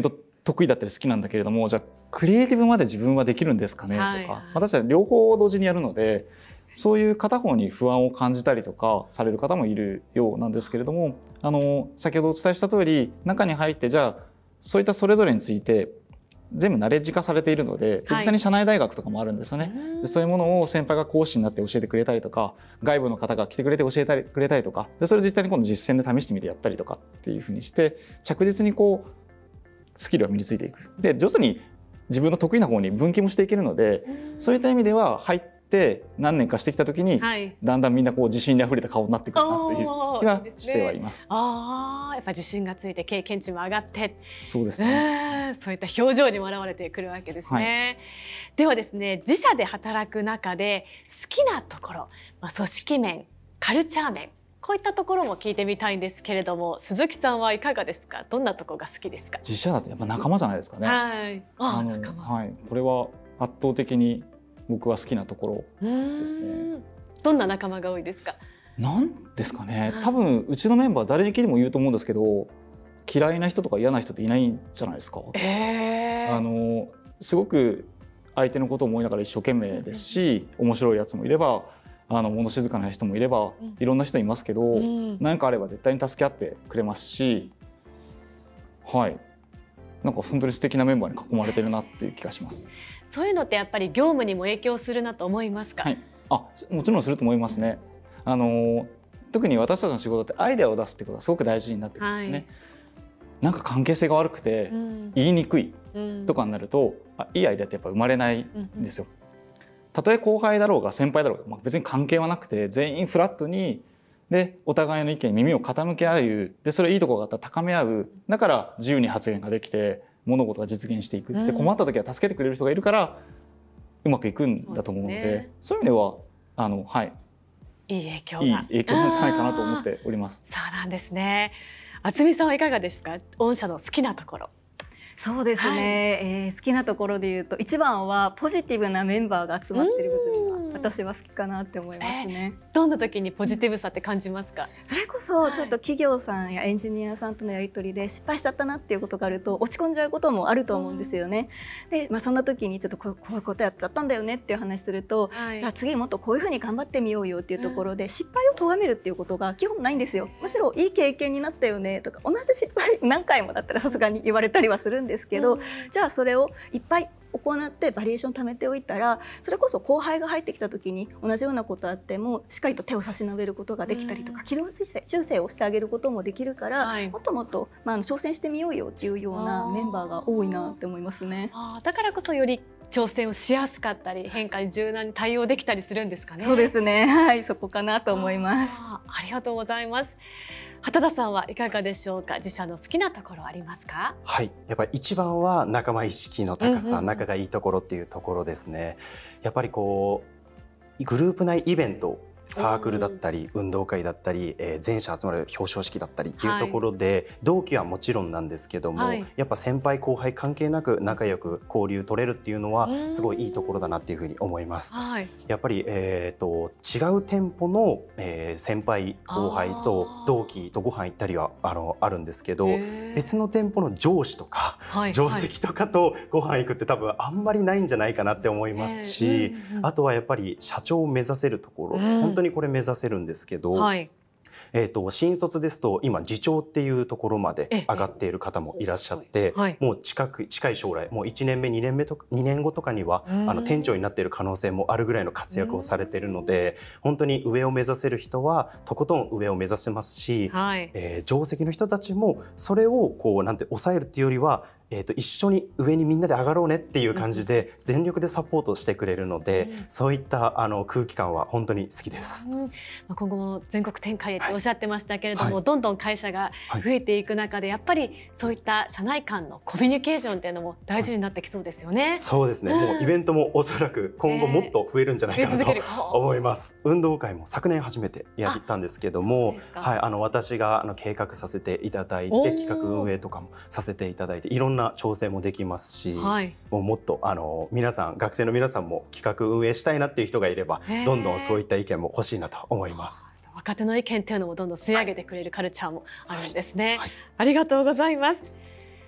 得意だったり好きなんだけれども、じゃあクリエイティブまで自分はできるんですかねとか、 はいはい、 私たち両方同時にやるので、そういう片方に不安を感じたりとかされる方もいるようなんですけれども、あの先ほどお伝えした通り、中に入ってじゃあそういったそれぞれについて全部ナレッジ化されているので、実際に社内大学とかもあるんですよね。でそういうものを先輩が講師になって教えてくれたりとか、外部の方が来てくれて教えてくれたりとか、でそれを実際に今度実践で試してみてやったりとかっていうふうにして、着実にこうスキルが身についていく。で徐々に自分の得意な方に分岐もしていけるので、そういった意味では入って何年かしてきた時に、はい、だんだんみんなこう自信にあふれた顔になってくるなという気はしてはいます。 ああ、やっぱ自信がついて経験値も上がって、 そうですね、 えー、そういった表情にも表れてくるわけですね。はい、ではですね、自社で働く中で好きなところ、まあ、組織面、カルチャー面、こういったところも聞いてみたいんですけれども、鈴木さんはいかがですか？どんなところが好きですか？ 自社だとやっぱ仲間じゃないですかね。 はい、ああ、仲間、 はい、これは圧倒的に僕は好きなところですね。 どんな仲間が多いですか？ なんですかね、多分うちのメンバー誰に聞いても言うと思うんですけど、嫌いな人とか嫌な人っていないんじゃないですか。えー、あのすごく相手のことを思いながら一生懸命ですし、面白いやつもいれば、あの物静かな人もいれば、いろんな人いますけど、うん、何かあれば絶対に助け合ってくれますし、はい、なんか本当に素敵なメンバーに囲まれてるなっていう気がします。 そういうのってやっぱり業務にも影響するなと思いますか？ はい、あ、もちろんすると思いますね。あの特に私たちの仕事ってアイデアを出すってことがすごく大事になってくるんですね。はい、なんか関係性が悪くて言いにくいとかになると、うん、あいいアイデアってやっぱ生まれないんですよ。たとえ後輩だろうが先輩だろうが、まあ、別に関係はなくて全員フラットにでお互いの意見に耳を傾け合う、でそれいいところがあったら高め合う、だから自由に発言ができて物事が実現していく、で困った時は助けてくれる人がいるからうまくいくんだと思うので、そうですね、そういう意味ではあの、はい、 いい影響がいい影響なんじゃないかなと思っております。 そうなんですね。渥美さんはいかがですか？御社の好きなところ。 そうですね、はい、えー、好きなところで言うと一番はポジティブなメンバーが集まっている部分が私は好きかなって思いますね。 えー、どんな時にポジティブさって感じますか？ それこそちょっと企業さんやエンジニアさんとのやり取りで失敗しちゃったなっていうことがあると落ち込んじゃうこともあると思うんですよね。で、まあ、そんな時にちょっとこう、こういうことやっちゃったんだよねっていう話すると、はい、じゃあ次もっとこういうふうに頑張ってみようよっていうところで、うん、失敗を咎めるっていうことが基本ないんですよ。むしろいい経験になったよねとか、同じ失敗何回もだったらさすがに言われたりはするんですけど、うん、じゃあそれをいっぱい行ってバリエーション貯めておいたら、それこそ後輩が入ってきた時に同じようなことあってもしっかりと手を差し伸べることができたりとか、軌道修正、修正をしてあげることもできるから、はい、もっともっと、まあ、挑戦してみようよっていうようなメンバーが多いなって思いますね。 あ、だからこそより挑戦をしやすかったり変化に柔軟に対応できたりするんですかね。 そうですね、はい、そこかなと思います。 あ、ありがとうございます。畑田さんはいかがでしょうか？自社の好きなところありますか？ はい、やっぱり一番は仲間意識の高さ、うんうん、仲がいいところっていうところですね。やっぱりこうグループ内イベント、サークルだったり運動会だったり、えー、全社集まる表彰式だったりっていうところで、はい、同期はもちろんなんですけども、はい、やっぱ先輩後輩関係なく仲良く交流取れるっていうのはすごいいいところだなっていうふうに思います。はい、やっぱり、えー、と違う店舗の、えー、先輩後輩と同期とご飯行ったりはあのあるんですけど、別の店舗の上司とか、はい、上席とかとご飯行くって多分あんまりないんじゃないかなって思いますし、うんうん、あとはやっぱり社長を目指せるところ、うん、本当にこれ目指せるんですけど、はい、えーと新卒ですと今次長っていうところまで上がっている方もいらっしゃって、はい、もう近く近い将来もういちねんめにねんめとにねんごとかにはあの店長になっている可能性もあるぐらいの活躍をされているので、本当に上を目指せる人はとことん上を目指せますし、はい、えー、上席の人たちもそれをこうなんて抑えるっていうよりは、えーと一緒に上にみんなで上がろうねっていう感じで全力でサポートしてくれるので、うん、そういったあの空気感は本当に好きです。うん、 今後も全国展開へとおっしゃってましたけれども、はい、どんどん会社が増えていく中で、やっぱりそういった社内間のコミュニケーションっていうのも大事になってきそうですよね。はい、 そうですね、うん、もうイベントもおそらく今後もっと増えるんじゃないかなと思います。運動会も昨年初めてやったんですけども、はい、あの私があの計画させていただいて企画運営とかもさせていただいていろんな調整もできますし、はい、もうもっとあの皆さん学生の皆さんも企画運営したいなっていう人がいればどんどんそういった意見も欲しいなと思います。 若手の意見っていうのもどんどん吸い上げてくれるカルチャーもあるんですね。はい、ありがとうございます。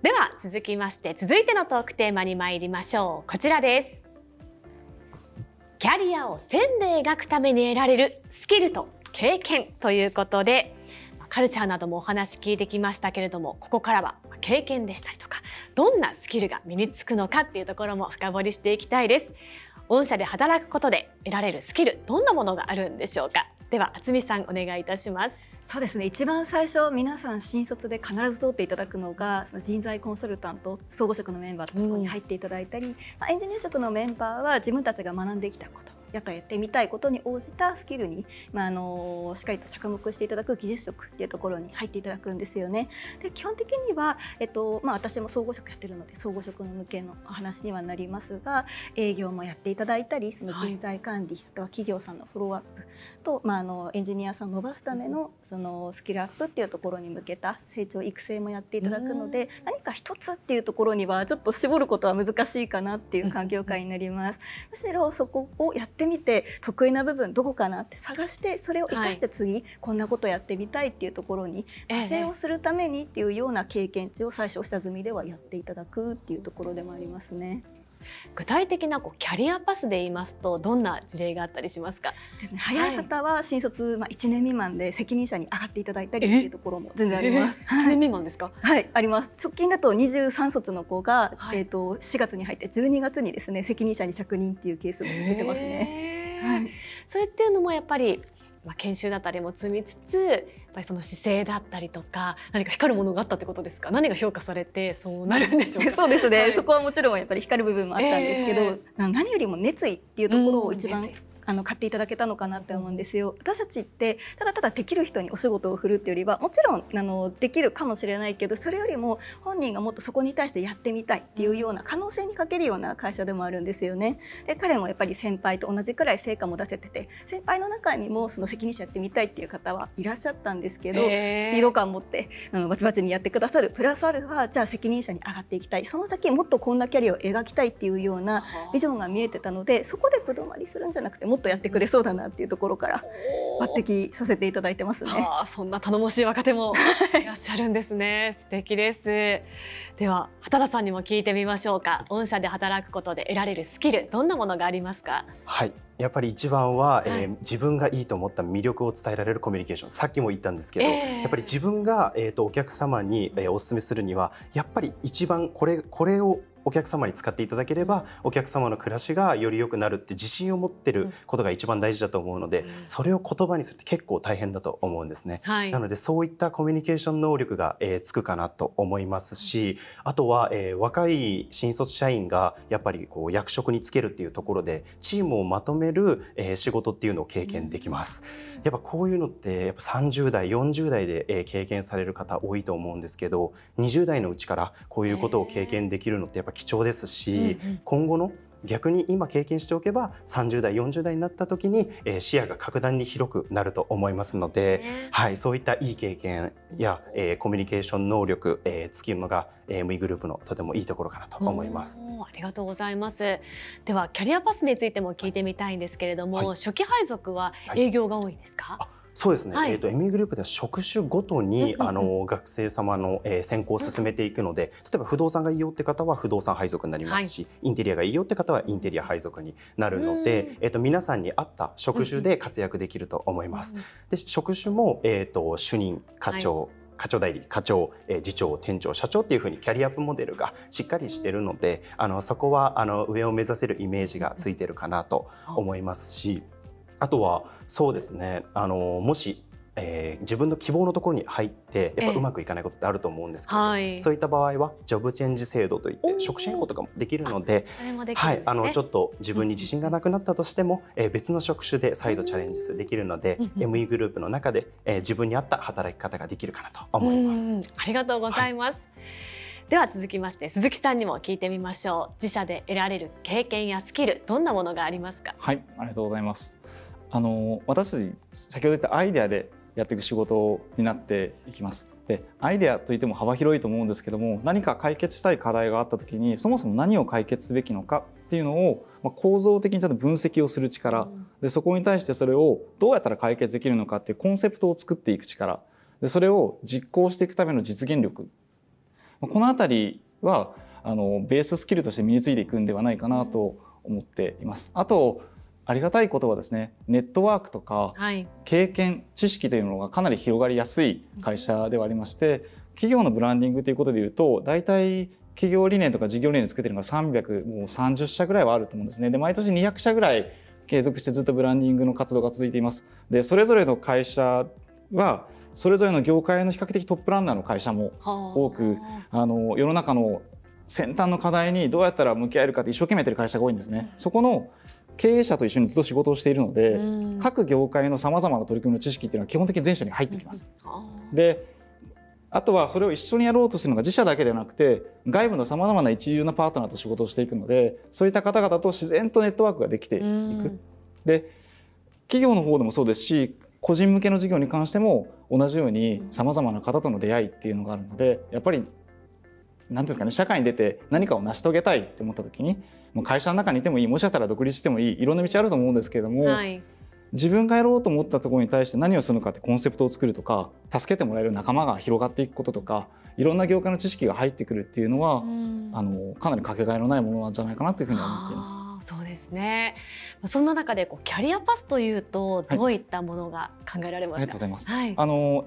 では続きまして続いてのトークテーマに参りましょう。こちらです。キャリアを線で描くために得られるスキルと経験ということで、カルチャーなどもお話聞いてきましたけれども、ここからは経験でしたりとかどんなスキルが身につくのかっていうところも深掘りしていきたいです。御社で働くことで得られるスキル、どんなものがあるんでしょうか。では渥美さんお願いいたします。 そうですね、一番最初皆さん新卒で必ず通っていただくのがその人材コンサルタント、総合職のメンバーとそこに入っていただいたり、うんまあ、エンジニア職のメンバーは自分たちが学んできたことやっぱやってみたいことに応じたスキルに、まあ、あのしっかりと着目していただく技術職っていうところに入っていただくんですよね。で基本的には、えっとまあ、私も総合職やってるので総合職の向けのお話にはなりますが、営業もやっていただいたりその人材管理、はい、あとは企業さんのフォローアップと、まあ、あのエンジニアさんを伸ばすためのそのスキルアップっていうところに向けた成長育成もやっていただくので、何か一つっていうところにはちょっと絞ることは難しいかなっていう環境下になります。むしろそこをやってみて得意な部分どこかなって探して、それを生かして次、はい、こんなことやってみたいっていうところに派生をするためにっていうような経験値を最初下積みではやっていただくっていうところでもありますね。 具体的なこうキャリアパスで言いますとどんな事例があったりしますか。 ですね、早い方は新卒、まあ、いちねん未満で責任者に上がっていただいたりっていうところも全然あります。 いちねん未満ですか。 はい、あります。直近だとにじゅうさん卒の子が、はい、えーとしがつに入ってじゅうにがつにですね責任者に着任っていうケースも出てますね。 はい、それっていうのもやっぱりまあ、研修だったりも積みつつやっぱりその姿勢だったりとか何か光るものがあったってことですか。何が評価されてそうなるんでしょうか。 そうですね、はい、そこはもちろんやっぱり光る部分もあったんですけど、えー、何よりも熱意っていうところを一番、うんあの買っていただけたのかなって思うんですよ。私たちってただただできる人にお仕事を振るっていうよりはもちろんあのできるかもしれないけど、それよりも本人がもっとそこに対してやってみたいっていうような可能性にかけるような会社でもあるんですよね。で彼もやっぱり先輩と同じくらい成果も出せてて、先輩の中にもその責任者やってみたいっていう方はいらっしゃったんですけど、スピード感を持ってあのバチバチにやってくださるプラスアルファじゃあ責任者に上がっていきたい、その先もっとこんなキャリアを描きたいっていうようなビジョンが見えてたので、そこでぶどまりするんじゃなくてもっとやってくれそうだなっていうところから抜擢させていただいてますね。 はあ、そんな頼もしい若手もいらっしゃるんですね。素敵です。では畑田さんにも聞いてみましょうか。御社で働くことで得られるスキル、どんなものがありますか。 はい、やっぱり一番は、はい、えー、自分がいいと思った魅力を伝えられるコミュニケーション。さっきも言ったんですけど、えー、やっぱり自分が、えー、とお客様に、えー、お勧めするにはやっぱり一番これこれをお客様に使っていただければお客様の暮らしがより良くなるって自信を持ってることが一番大事だと思うので、うん、それを言葉にするって結構大変だと思うんですね、はい、なのでそういったコミュニケーション能力が、えー、つくかなと思いますし、あとは、えー、若い新卒社員がやっぱりこう役職につけるっていうところでチームをまとめる、えー、仕事っていうのを経験できます。やっぱこういうのってやっぱさんじゅう代よんじゅう代で、えー、経験される方多いと思うんですけど、にじゅう代のうちからこういうことを経験できるのってやっぱ貴重ですし、うんうん、今後の逆に今経験しておけばさんじゅう代よんじゅう代になった時に、えー、視野が格段に広くなると思いますので、はい、そういったいい経験や、えー、コミュニケーション能力、えー、尽きるのが エムイー グループのとてもいいところかなと思います。 ありがとうございます。ではキャリアパスについても聞いてみたいんですけれども、はい、初期配属は営業が多いですか。はい、 そうですね、はい、えーと、エムイー グループでは職種ごとに、うんうんうん、あの学生様の、えー、選考を進めていくので、例えば不動産がいいよって方は不動産配属になりますし、はい、インテリアがいいよって方はインテリア配属になるので、えーと、皆さんに合った職種で活躍できると思います。うんうん、で職種も、えーと、主任、課長、はい、課長代理、課長、えー、次長、店長、社長っていうふうにキャリアアップモデルがしっかりしているので、あのそこはあの上を目指せるイメージがついてるかなと思いますし、あとはそうですね、あのもしえー、自分の希望のところに入ってやっぱうまくいかないことってあると思うんですけど、はい、そういった場合はジョブチェンジ制度といって職種変更とかもできるので、はい、あのちょっと自分に自信がなくなったとしても、えー、別の職種で再度チャレンジできるので、エムイー グループの中で、えー、自分に合った働き方ができるかなと思います。 ありがとうございます。はい、では続きまして鈴木さんにも聞いてみましょう。自社で得られる経験やスキル、どんなものがありますか。 はい、ありがとうございます。あの私たち先ほど言ったアイデアでやっていく仕事になっていきます。でアイデアといっても幅広いと思うんですけども、何か解決したい課題があった時にそもそも何を解決すべきのかっていうのを、まあ、構造的にちゃんと分析をする力で、そこに対してそれをどうやったら解決できるのかっていうコンセプトを作っていく力で、それを実行していくための実現力このあたりはあのベーススキルとして身についていくんではないかなと思っています。あとありがたいことはですね、ネットワークとか経験、知識というのがかなり広がりやすい会社ではありまして、企業のブランディングということでいうと大体企業理念とか事業理念を作っているのがさんびゃくもうさんじゅっしゃぐらいはあると思うんですね。で毎年にひゃくしゃぐらい継続してずっとブランディングの活動が続いています。でそれぞれの会社はそれぞれの業界の比較的トップランナーの会社も多く、あの世の中の先端の課題にどうやったら向き合えるかって一生懸命やってる会社が多いんですね。そこの経営者と一緒にずっと仕事をしているので、各業界のさまざまな取り組みの知識っていうのは基本的に全社に入ってきます。であとはそれを一緒にやろうとするのが自社だけではなくて外部のさまざまな一流なパートナーと仕事をしていくので、そういった方々と自然とネットワークができていく。で企業の方でもそうですし、個人向けの事業に関しても同じようにさまざまな方との出会いっていうのがあるので、やっぱり何ていうんですかね、社会に出て何かを成し遂げたいって思った時に、もう会社の中にいてもいい、もしかしたら独立してもいい、いろんな道あると思うんですけれども、はい、自分がやろうと思ったところに対して何をするのかってコンセプトを作るとか、助けてもらえる仲間が広がっていくこととか、いろんな業界の知識が入ってくるっていうのは、うん、あのかなりかけがえのないものなんじゃないかなというふうに思っています。 そうですね。そんな中でこうキャリアパスというとどういったものが考えられますか？はい、ありがとうございます。 はい、 あの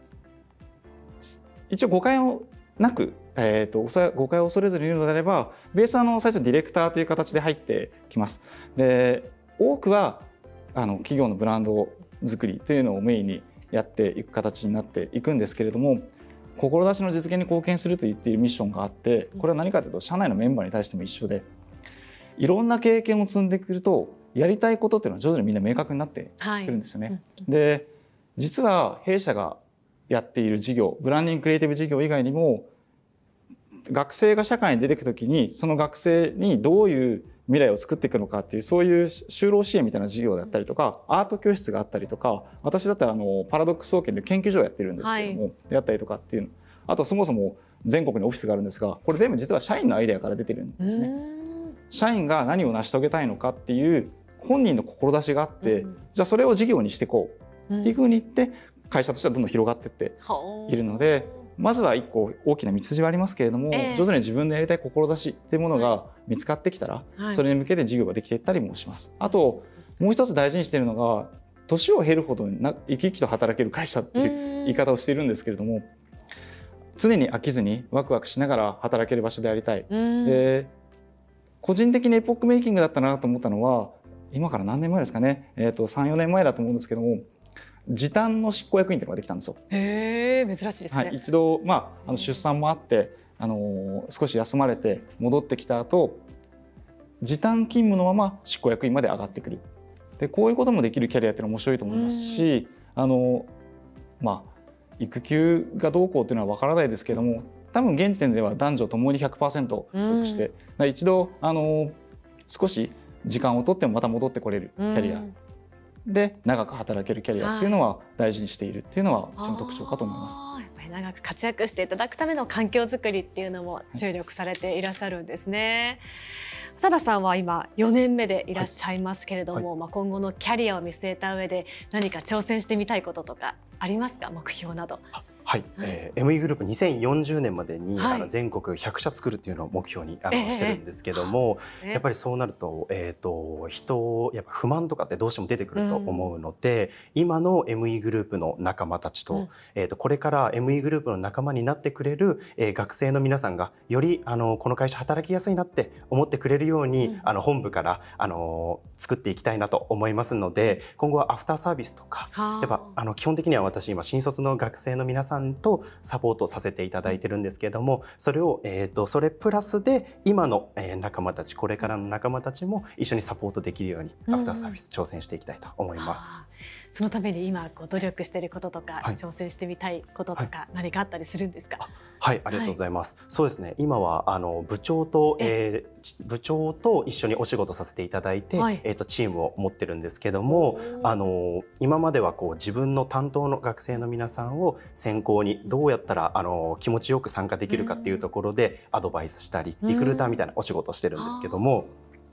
一応誤解をなく、えー、と誤解を恐れずに言うのであれば、ベースはあの最初ディレクターという形で入ってきます。で多くはあの企業のブランド作りというのをメインにやっていく形になっていくんですけれども、志の実現に貢献すると言っているミッションがあって、これは何かというと社内のメンバーに対しても一緒で、いろんな経験を積んでくるとやりたいことっていうのは徐々にみんな明確になってくるんですよね。はい、で実は弊社がやっている事業、ブランディングクリエイティブ事業以外にも、学生が社会に出てくるときにその学生にどういう未来を作っていくのかっていう、そういう就労支援みたいな事業だったりとか、アート教室があったりとか、私だったらあのパラドックス総研で研究所をやってるんですけども、はい、やったりとかっていうの、あとそもそも全国にオフィスがあるんですが、これ全部実は社員のアイデアから出てるんですね。社員が何を成し遂げたいのかっていう本人の志があって、うん、じゃあそれを事業にしていこうっていうふうに言って会社としてはどんどん広がっていっているので、まずは一個大きな道筋はありますけれども、えー、徐々に自分のやりたい志っていうものが見つかってきたら、はい、それに向けて事業ができていったりもします。あともう一つ大事にしているのが、年を経るほど生き生きと働ける会社っていう言い方をしているんですけれども、常に飽きずにワクワクしながら働ける場所でありたい。で個人的にエポックメイキングだったなと思ったのは、今から何年前ですかね、えー、とさん、よねんまえだと思うんですけども、時短の執行役員というのができたんですよ。 へー、珍しいですね。 はい、一度、まあ、あの出産もあって、あのー、少し休まれて戻ってきた後、時短勤務のまま執行役員まで上がってくる。でこういうこともできるキャリアっていうのは面白いと思いますし、あのまあ育休がどうこうっていうのは分からないですけども、多分現時点では男女ともに ひゃくパーセント 取得して、うん、一度あの少し時間を取ってもまた戻ってこれるキャリア、うん、で長く働けるキャリアっていうのは大事にしているっていうのはうちの特徴かと思います。 やっぱり長く活躍していただくための環境づくりっていうのも注力されていらっしゃるんですね。多田さんは今よねんめでいらっしゃいますけれども、はいはい、まあ、今後のキャリアを見据えた上で何か挑戦してみたいこととかありますか？目標など。 はい、えー、エムイー グループにせんよんじゅうねんまでに、はい、あの全国ひゃくしゃ作るっていうのを目標にあの、えー、してるんですけども、えー、やっぱりそうなると、えーと、人やっぱ不満とかってどうしても出てくると思うので、うん、今の エムイー グループの仲間たちと、うん、えーと、これから エムイー グループの仲間になってくれる、えー、学生の皆さんがよりあのこの会社働きやすいなって思ってくれるように、うん、あの本部からあの作っていきたいなと思いますので、今後はアフターサービスとか、やっぱあの基本的には私今新卒の学生の皆さんとサポートさせていただいてるんですけれども、それを、えーと、それプラスで今の、えー、仲間たち、これからの仲間たちも一緒にサポートできるように、うん、アフターサービス挑戦していきたいと思います。 そのために今こう努力していることとか、はい、挑戦してみたいこととか、はい、何かあったりするんですか？ はい、ありがとうございます。はい、そうですね。今はあの部長と、えー、部長と一緒にお仕事させていただいて、はい、えーとチームを持ってるんですけども、あの今まではこう自分の担当の学生の皆さんを先行にどうやったらあの気持ちよく参加できるかっていうところでアドバイスしたり、リクルーターみたいなお仕事をしてるんですけども、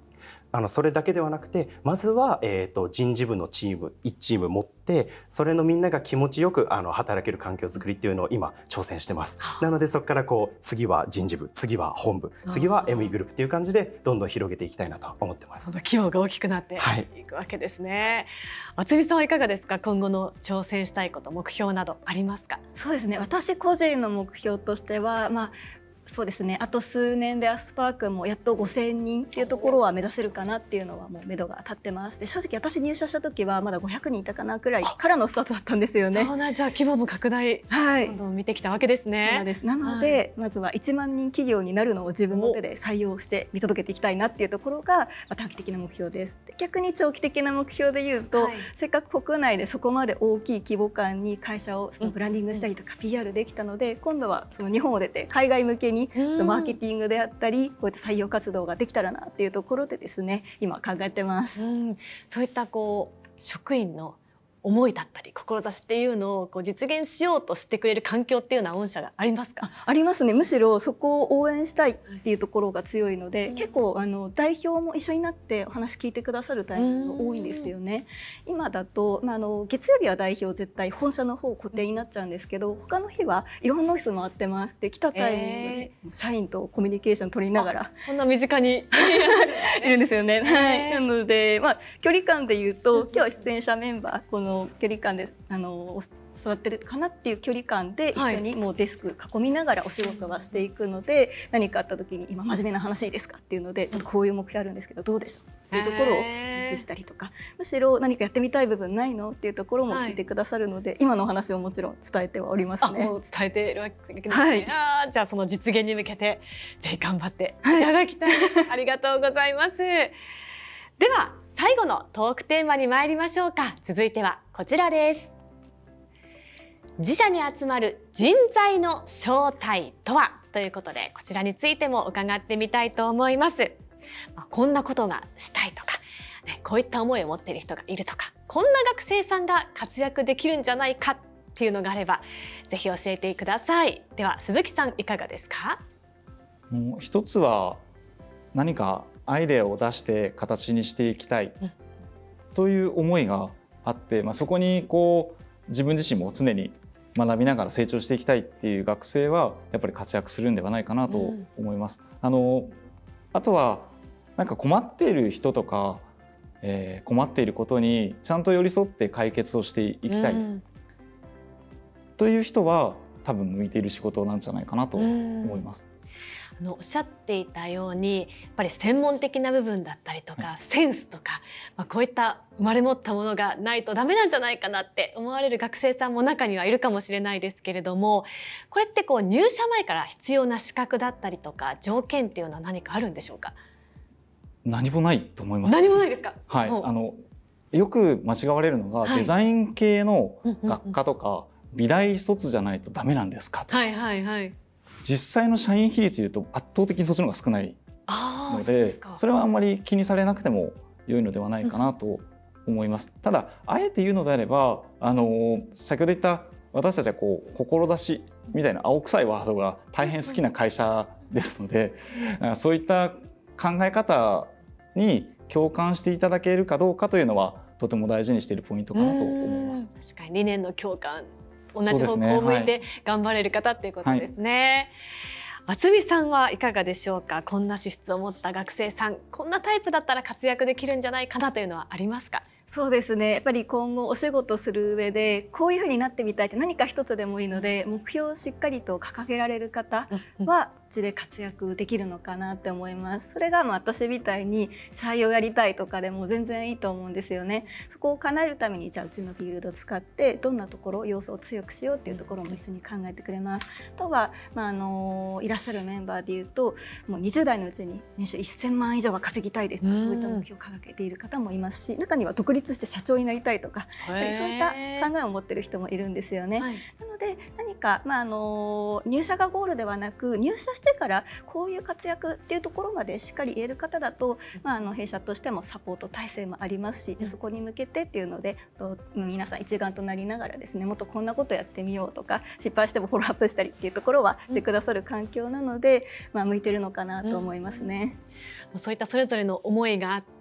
あのそれだけではなくて、まずは、えー、と人事部のチームいちチーム持って、それのみんなが気持ちよくあの働ける環境づくりっていうのを今挑戦してます。なのでそこからこう次は人事部、次は本部、次は エムイー グループっていう感じでどんどん広げていきたいなと思ってます。 規模が大きくなっていくわけですね。はい、渥美さんはいかがですか？今後の挑戦したいこと、目標などありますか？ そうですね、私個人の目標としては、まあそうですね、あと数年でアスパークもやっとごせんにんっていうところは目指せるかなっていうのはもう目処が立ってます。で、正直私入社した時はまだごひゃくにんいたかなくらいからのスタートだったんですよね。 そうな、じゃあ規模も拡大、はい、どんどん見てきたわけですね。 そうです。なので、はい、まずはいちまんにん企業になるのを自分の手で採用して見届けていきたいなっていうところが、まあ、短期的な目標です。で、逆に長期的な目標でいうと、はい、せっかく国内でそこまで大きい規模感に会社をそのブランディングしたりとか ピーアール できたので、今度はその日本を出て海外向けにマーケティングティングであったり、こういった採用活動ができたらなっていうところでですね、今考えてます。 うん、そういったこう職員の思いだったり志っていうのをこう実現しようとしてくれる環境っていうのは御社がありますか？ あ、ありますね。むしろそこを応援したいっていうところが強いので、うん、結構あの代表も一緒になってお話聞いてくださるタイミングが多いんですよね。今だと、まあ、あの月曜日は代表絶対本社の方固定になっちゃうんですけど、他の日はいろんなオフィス回ってます。で、来たタイミングで社員とコミュニケーション取りながら、 こんな身近にいるんですよね。はい、なので、まあ、距離感でいうと今日は出演者メンバーこの距離感であの座ってるかなっていう距離感で一緒にもうデスク囲みながらお仕事はしていくので、はい、何かあった時に今真面目な話いいですかっていうので、ちょっとこういう目標あるんですけどどうでしょうっていうところをお話ししたりとか、むしろ何かやってみたい部分ないのっていうところも聞いてくださるので、はい、今のお話ももちろん伝えてはおりますね。 あ、もう伝えているわけですね。 はい、 あ、じゃあその実現に向けてぜひ頑張っていただきたいです。はい、ありがとうございます。では最後のトークテーマに参りましょうか。続いてはこちらです。自社に集まる人材の正体とは、ということでこちらについても伺ってみたいと思います。まあ、こんなことがしたいとか、ね、こういった思いを持っている人がいるとか、こんな学生さんが活躍できるんじゃないかっていうのがあればぜひ教えてください。では鈴木さんいかがですか？ もう一つは何かアイデアを出して形にしていきたいという思いがあって、まあ、そこにこう自分自身も常に学びながら成長していきたいっていう学生はやっぱり活躍するんではないかなと思います。うん、あのあとはなんか困っている人とか、えー、困っていることにちゃんと寄り添って解決をしていきたい、うん、という人は多分向いている仕事なんじゃないかなと思います。 あのおっしゃっていたようにやっぱり専門的な部分だったりとか、はい、センスとか、まあ、こういった生まれ持ったものがないとダメなんじゃないかなって思われる学生さんも中にはいるかもしれないですけれども、これってこう入社前から必要な資格だったりとか条件っていうのは何かあるんでしょうか？ 何もないと思います。 何もないですか？ はい、あのよく間違われるのが、はい、デザイン系の学科とか美大卒じゃないとダメなんですかとか、はいはいはい、実際の社員比率でいうと圧倒的にそっちの方が少ないので、それはあんまり気にされなくても良いのではないかなと思います。ただあえて言うのであれば、あの先ほど言った私たちはこう志みたいな青臭いワードが大変好きな会社ですので、そういった考え方に共感していただけるかどうかというのはとても大事にしているポイントかなと思います。 確かに理念の共感、同じ方向を向いて頑張れる方っていうことですね。はい、渥美さんはいかがでしょうか？こんな資質を持った学生さん、こんなタイプだったら活躍できるんじゃないかなというのはありますか？ そうですね、やっぱり今後お仕事する上でこういうふうになってみたいって何か一つでもいいので、目標をしっかりと掲げられる方はうちで活躍できるのかなって思います。それがまあ私みたいに採用やりたいとかでも全然いいと思うんですよね。そこを叶えるためにじゃあうちのフィールドを使ってどんなところ要素を強くしようっていうところも一緒に考えてくれます。あとは、まあ、あのいらっしゃるメンバーでいうともうにじゅう代のうちに年収せんまん以上は稼ぎたいですとか、そういった目標を掲げている方もいますし、中には独立して社長になりたいとか、そういった考えを持っている人もいるんですよね。はい、なので何か、まあ、あの入社がゴールではなく、入社してからこういう活躍っていうところまでしっかり言える方だと、まあ、あの弊社としてもサポート体制もありますし、じゃあそこに向けてっていうのでと皆さん一丸となりながらですね、もっとこんなことやってみようとか、失敗してもフォローアップしたりっていうところはしてくださる環境なので、まあ、向いてるのかなと思いますね。 うん、そういったそれぞれの思いがあって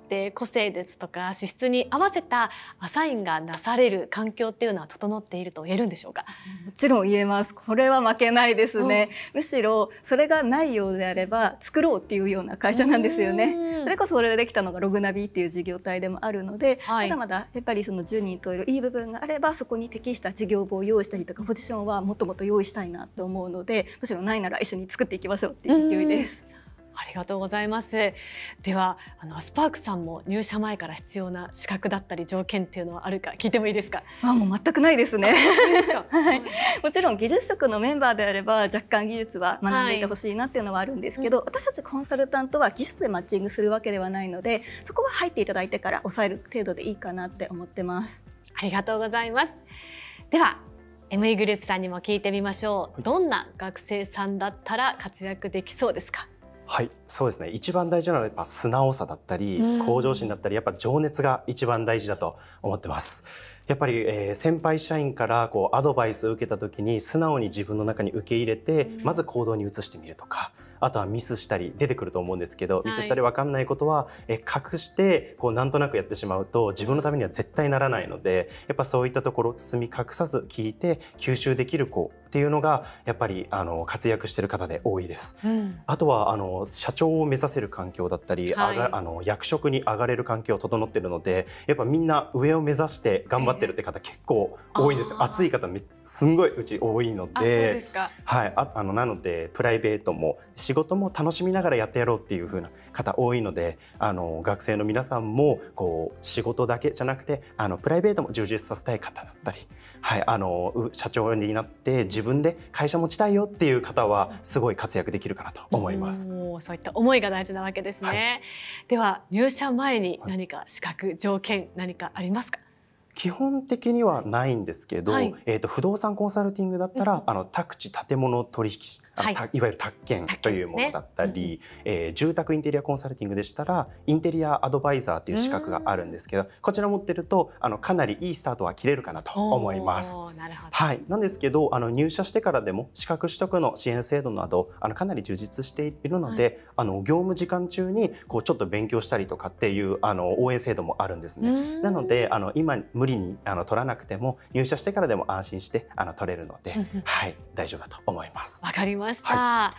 って個性ですとか資質に合わせたアサインがなされる環境っていうのは整っていると言えるんでしょうか？ もちろん言えます。これは負けないですね。むしろそれがないようであれば作ろうっていうような会社なんですよね。それこそそれができたのがログナビっていう事業体でもあるので、はい、まだまだやっぱりそのじゅうにんといるいい部分があればそこに適した事業部を用意したりとかポジションはもっともっと用意したいなと思うので、むしろないなら一緒に作っていきましょうっていう勢いです。 ありがとうございます。ではあのアスパークさんも入社前から必要な資格だったり条件っていうのはあるか聞いてもいいですか？ あ、もう全くないですね。はい、もちろん技術職のメンバーであれば若干技術は学んでいてほしいなっていうのはあるんですけど、はい、私たちコンサルタントは技術でマッチングするわけではないので、そこは入っていただいてから抑える程度でいいかなって思ってます。 ありがとうございます。では エムイー グループさんにも聞いてみましょう。どんな学生さんだったら活躍できそうですか？ はい、そうですね。一番大事なのはやっぱ素直さだったり、向上心だったり、やっぱ情熱が一番大事だと思ってます。やっぱり、えー、先輩社員からこうアドバイスを受けた時に素直に自分の中に受け入れて、まず行動に移してみるとか、あとはミスしたり出てくると思うんですけど、はい、ミスしたり分かんないことはえ隠してこうなんとなくやってしまうと自分のためには絶対ならないので、やっぱそういったところを包み隠さず聞いて吸収できる子っていうのがやっぱりあの活躍している方で多いです。うん、あとはあの社長を目指せる環境だったり、はい、あがあの役職に上がれる環境を整っているので、やっぱみんな上を目指して頑張ってるって方結構多いんですよ。熱い方すんごいうち多いので、あ、そうですか。はい、ああのなのでプライベートも仕事も楽しみながらやってやろうっていう風な方多いので、あの学生の皆さんもこう仕事だけじゃなくてあのプライベートも充実させたい方だったり、はい、あの社長になって自分で会社持ちたいよっていう方はすごい活躍できるかなと思います。 そういった思いが大事なわけですね。はい、では入社前に何か資格条件何かありますか？ 基本的にはないんですけど、はい、えーと不動産コンサルティングだったら、うん、あの宅地建物取引、はい、いわゆる宅建というものだったり、ね、うん、えー、住宅インテリアコンサルティングでしたらインテリアアドバイザーという資格があるんですけど、こちら持ってるとあのかなりいいスタートは切れるかなと思います。 なるほど。 はい、なんですけどあの入社してからでも資格取得の支援制度などあのかなり充実しているので、はい、あの業務時間中にこうちょっと勉強したりとかっていうあの応援制度もあるんですね。なのであの今無理にあの取らなくても入社してからでも安心してあの取れるので、はい、大丈夫だと思います。 わかりました。はい、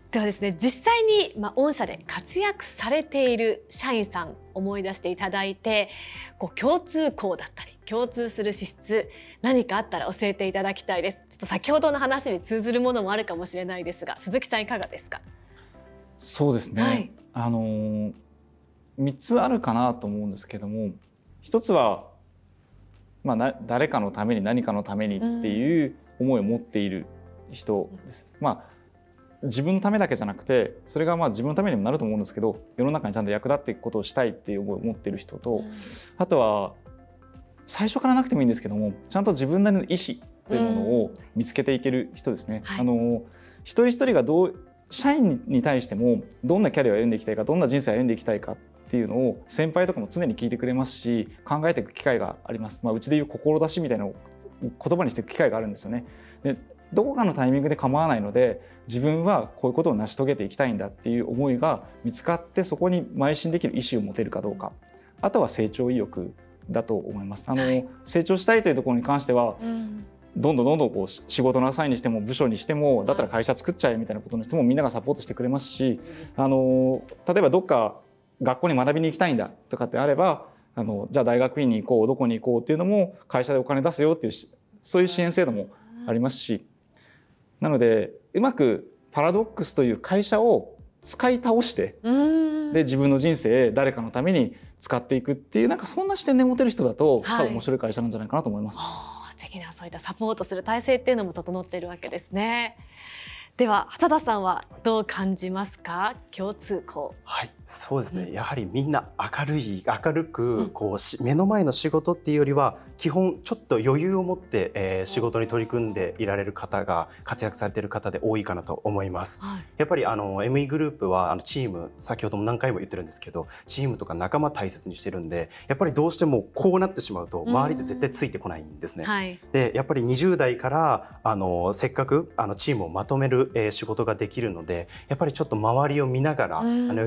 ではですね、実際に、まあ、御社で活躍されている社員さん思い出していただいて、こう共通項だったり共通する資質何かあったら教えていただきたいです。ちょっと先ほどの話に通ずるものもあるかもしれないですが、鈴木さんいかがですか？ そうですね、はい、あのー、みっつあるかなと思うんですけども、ひとつは、まあ、な誰かのために何かのためにっていう思いを持っている人です。うん、まあ自分のためだけじゃなくて、それがまあ自分のためにもなると思うんですけど、世の中にちゃんと役立っていくことをしたいっていう思いを持っている人と、うん、あとは最初からなくてもいいんですけども、ちゃんと自分なりの意思というものを見つけていける人ですね。うん、あの一人一人がどう社員に対してもどんなキャリアを歩んでいきたいか、どんな人生を歩んでいきたいかっていうのを先輩とかも常に聞いてくれますし、考えていく機会があります。まあ、うちでいう志みたいなのを言葉にしていく機会があるんですよね。でどこかのタイミングで構わないので、自分はこういうことを成し遂げていきたいんだっていう思いが見つかって、そこに邁進できる意思を持てるかどうか、あとは成長意欲だと思います。あの、はい、成長したいというところに関しては、うん、どんどんどんどんこう仕事の際にしても部署にしても、だったら会社作っちゃえみたいなことにしてもみんながサポートしてくれますし、あの例えばどっか学校に学びに行きたいんだとかってあれば、あのじゃあ大学院に行こう、どこに行こうっていうのも会社でお金出すよっていう、そういう支援制度もありますし、なのでうまくパラドックスという会社を使い倒して、で自分の人生誰かのために使っていくっていう、なんかそんな視点で持てる人だと、はい、多分面白い会社なんじゃないかなと思います。 素敵なそういったサポートする体制っていうのも整っているわけですね。では畑田さんはどう感じますか？共通項。 はい、そうですね、うん、やはりみんな明るい明るくこうし、うん、目の前の仕事っていうよりは基本ちょっと余裕を持って、えー、仕事に取り組んでいられる方が活躍されている方で多いかなと思います。はい、やっぱりあの エムイー グループはあのチーム、先ほども何回も言ってるんですけど、チームとか仲間大切にしてるんで、やっぱりどうしてもこうなってしまうと周りで絶対ついてこないんですね。はい、でやっぱりにじゅう代からあのせっかくあのチームをまとめる、えー、仕事ができるので、やっぱりちょっと周りを見ながら、あの余裕を持って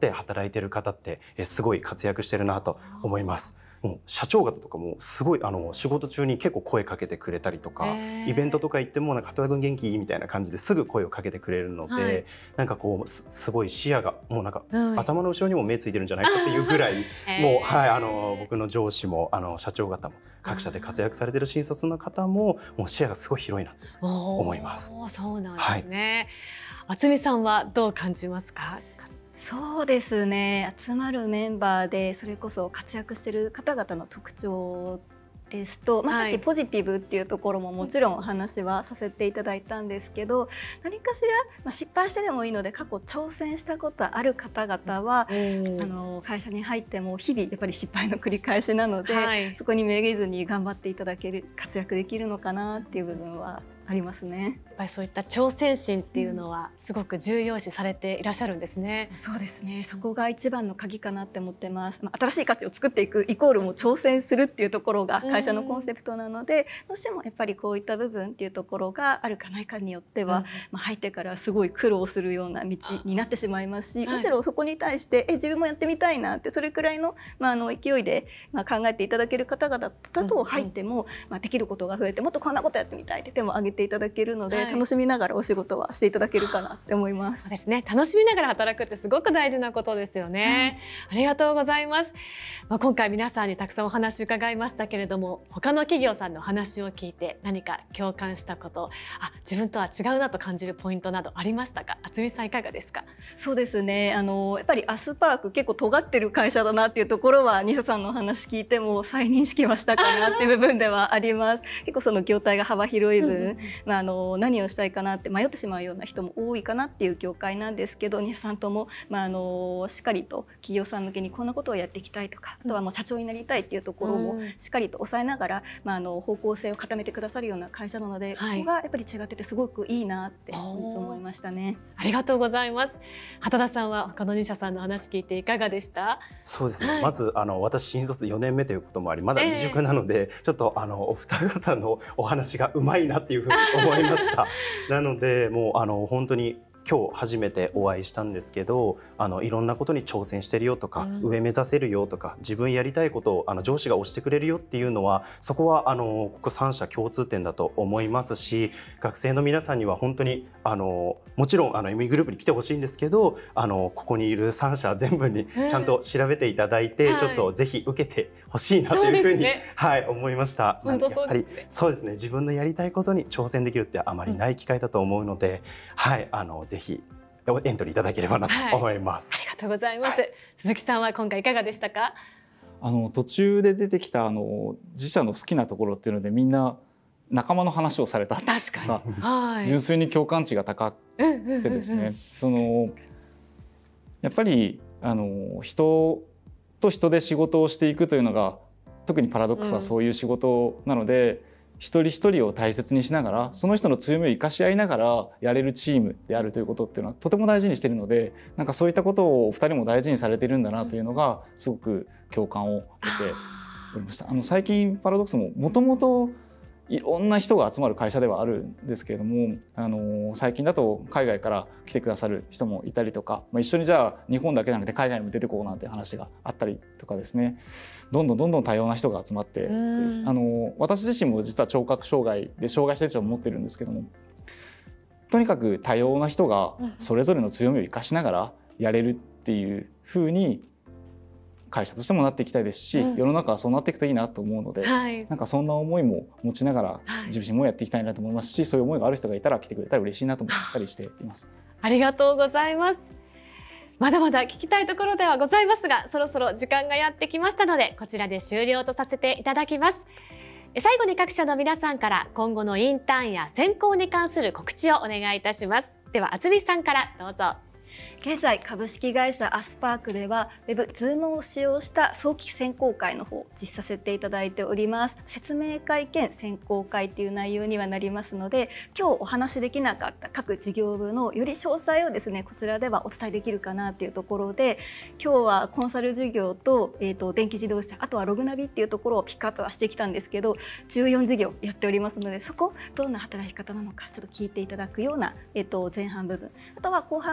って働いてる方ってえすごい活躍してるなと思います。もう社長方とかもすごいあの仕事中に結構声かけてくれたりとか、イベントとか行ってもなんか畑田君元気みたいな感じですぐ声をかけてくれるので、はい、なんかこう す, すごい視野がもうなんか、はい、頭の後ろにも目ついてるんじゃないかっていうぐらいもう、はい、あの僕の上司もあの社長方も各社で活躍されてる新卒の方ももう視野がすごい広いなと思います。 そうなんですね。はい、渥美さんはどう感じますか？ そうですね、集まるメンバーでそれこそ活躍している方々の特徴ですと、まあ、さっきポジティブっていうところももちろんお話はさせていただいたんですけど、何かしら、まあ、失敗してでもいいので過去挑戦したことある方々は、あの会社に入っても日々やっぱり失敗の繰り返しなので、はい、そこにめげずに頑張っていただける、活躍できるのかなっていう部分はありますね。 やっぱりそういった挑戦心っていうのはすごく重要視されていらっしゃるんですね。 うん、そうですね。そこが一番の鍵かなって思ってます。まあ、新しい価値を作っていくイコールも挑戦するっていうところが会社のコンセプトなので、どうしてもやっぱりこういった部分っていうところがあるかないかによっては、うん、まあ、入ってからすごい苦労するような道になってしまいますし、むしろそこに対してえ自分もやってみたいなって、それくらいの、まあ、あの勢いで、まあ、考えていただける方々だと入っても、うん、まあ、できることが増えてもっとこんなことやってみたいって手も挙げていただけるので、はい、楽しみながらお仕事はしていただけるかなって思います。 そうですね、楽しみながら働くってすごく大事なことですよね。ありがとうございます。まあ、今回皆さんにたくさんお話伺いましたけれども、他の企業さんの話を聞いて何か共感したこと、あ、自分とは違うなと感じるポイントなどありましたか？渥美さんいかがですか？ そうですね、あのやっぱりアスパーク結構尖ってる会社だなっていうところは西田さんのお話聞いても再認識はしたかなっていう部分ではあります。結構その業態が幅広い分、うん、まあ、あの何をしたいかなって迷ってしまうような人も多いかなっていう業界なんですけど、西さんとも、まあ、あのしっかりと企業さん向けにこんなことをやっていきたいとか、あとはもう社長になりたいっていうところもしっかりと抑えながら、まあ、あの方向性を固めてくださるような会社なので、はい、ここがやっぱり違っててすごくいいなって思いましたね。 ありがとうございます。畑田さんは他の入社さんの話聞いていかがでした？ そうですね、はい、まずあの私新卒よねんめということもありまだ未熟なので、えー、ちょっとあのお二方のお話がうまいなっていうふうに思いましたなのでもうあの本当に今日初めてお会いしたんですけど、あのいろんなことに挑戦してるよとか、うん、上目指せるよとか、自分やりたいことをあの上司が推してくれるよっていうのは、そこはあのここさん社共通点だと思いますし、学生の皆さんには本当にあのもちろんあの エムイー グループに来てほしいんですけど、あのここにいるさん社全部にちゃんと調べていただいて、うん、ちょっとぜひ受けてほしいなというふうに、ね、はい、思いました。 本当そうですね。 やっぱりそうですね、自分のやりたいことに挑戦できるってあまりない機会だと思うので、うん、はい、あのぜひエントリーいただければなと思います。 はい、ありがとうございます。はい、鈴木さんは今回いかがでしたか？ あの途中で出てきたあの自社の好きなところっていうので、みんな仲間の話をされた。 確かに、はい、 純粋に共感値が高くてですね、そのやっぱりあの人と人で仕事をしていくというのが、特にパラドックスはそういう仕事なので、うん、一人一人を大切にしながら、その人の強みを生かし合いながらやれるチームであるということっていうのはとても大事にしているので、なんかそういったことをお二人も大事にされているんだなというのがすごく共感を得ておりました。あの最近パラドックスももともといろんな人が集まる会社ではあるんですけれども、あの最近だと海外から来てくださる人もいたりとか、まあ、一緒にじゃあ日本だけじゃなくて海外にも出てこうなんて話があったりとかですね、どんどんどんどん多様な人が集まって、あの私自身も実は聴覚障害で障害者手帳を持ってるんですけども、とにかく多様な人がそれぞれの強みを生かしながらやれるっていう風に会社としてもなっていきたいですし、うん、世の中はそうなっていくといいなと思うので、はい、なんかそんな思いも持ちながら自分もやっていきたいなと思いますし、はい、そういう思いがある人がいたら来てくれたら嬉しいなと思ったりしています。 ありがとうございます。まだまだ聞きたいところではございますが、そろそろ時間がやってきましたので、こちらで終了とさせていただきます。最後に各社の皆さんから今後のインターンや選考に関する告知をお願いいたします。では渥美さんからどうぞ。 現在株式会社アスパークでは Web、Zoom を使用した早期選考会の方を実施させていただいております。説明会兼選考会という内容にはなりますので、今日お話しできなかった各事業部のより詳細をですね、こちらではお伝えできるかなというところで、今日はコンサル事業と、えーと、電気自動車、あとはログナビっていうところをピックアップはしてきたんですけど、じゅうよん事業やっておりますので、そこどんな働き方なのかちょっと聞いていただくような、えーと、前半部分、あとは後半部分で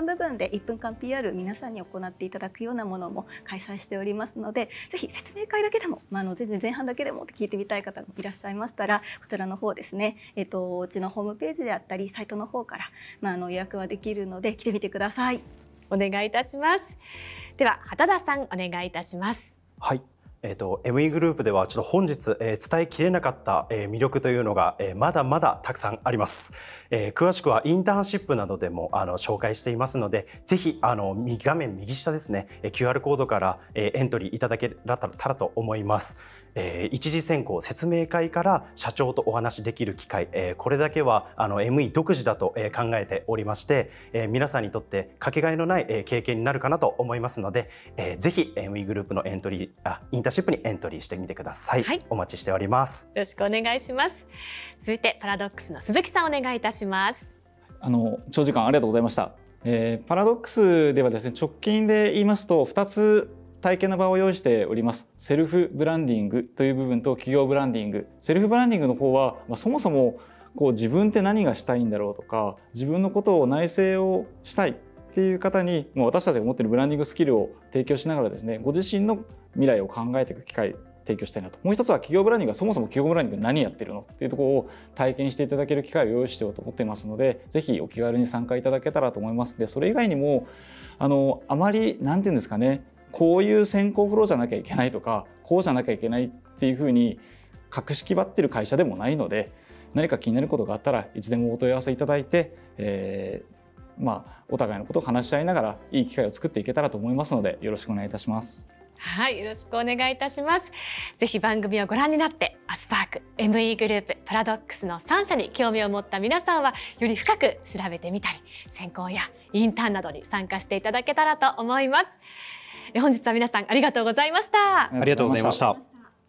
でいっぷんかん ピーアール 皆さんに行っていただくようなものも開催しておりますので、ぜひ説明会だけでも、まあ、あの全然前半だけでもって聞いてみたい方もいらっしゃいましたら、こちらの方ですね、えっと、うちのホームページであったりサイトの方から、まあ、あの予約はできるので来てみてください。 お願いいたします。では畑田さんお願いいたします。 はい。えーと、エムイー グループではちょっと本日、えー、伝えきれなかった、えー、魅力というのが、えー、まだまだたくさんあります。えー、詳しくはインターンシップなどでもあの紹介していますので、ぜひあの画面右下ですね、キューアール コードから、えー、エントリーいただけたらと思います。えー、一次選考説明会から社長とお話しできる機会、えー、これだけはあの エムイー 独自だと、えー、考えておりまして、えー、皆さんにとってかけがえのない、えー、経験になるかなと思いますので、えー、ぜひ エムイー グループのエントリーあインターンシップにエントリーしてみてください。はい、お待ちしております。 よろしくお願いします。続いてパラドックスの鈴木さんお願いいたします。 あの長時間ありがとうございました。えー、パラドックスではですね、直近で言いますとふたつ体験の場を用意しております。セルフブランディングという部分と企業ブランディング。セルフブランディングの方は、まあ、そもそもこう自分って何がしたいんだろうとか、自分のことを内省をしたいっていう方に、もう私たちが持っているブランディングスキルを提供しながらですね、ご自身の未来を考えていく機会提供したいなと。もう一つは企業ブランディングがそもそも企業ブランディング何やってるのっていうところを体験していただける機会を用意しようと思っていますので、ぜひお気軽に参加いただけたらと思います。で、それ以外にもあのあまりなんていうんですかね、こういう選考フローじゃなきゃいけないとか、こうじゃなきゃいけないっていうふうに格式ばってる会社でもないので、何か気になることがあったらいつでもお問い合わせいただいて、えー、まあお互いのことを話し合いながらいい機会を作っていけたらと思いますので、よろしくお願いいたします。 はい、よろしくお願いいたします。ぜひ番組をご覧になってアスパーク、エムイー グループ、パラドックスのさん社に興味を持った皆さんはより深く調べてみたり、選考やインターンなどに参加していただけたらと思います。本日は皆さんありがとうございました。 ありがとうございました。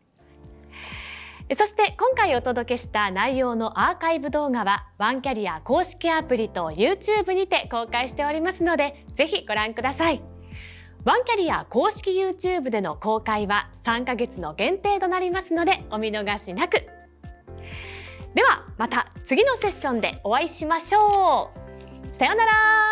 そして今回お届けした内容のアーカイブ動画はワンキャリア公式アプリと YouTube にて公開しておりますので、ぜひご覧ください。ワンキャリア公式 YouTube での公開はさんかげつの限定となりますのでお見逃しなく。ではまた次のセッションでお会いしましょう。さようなら。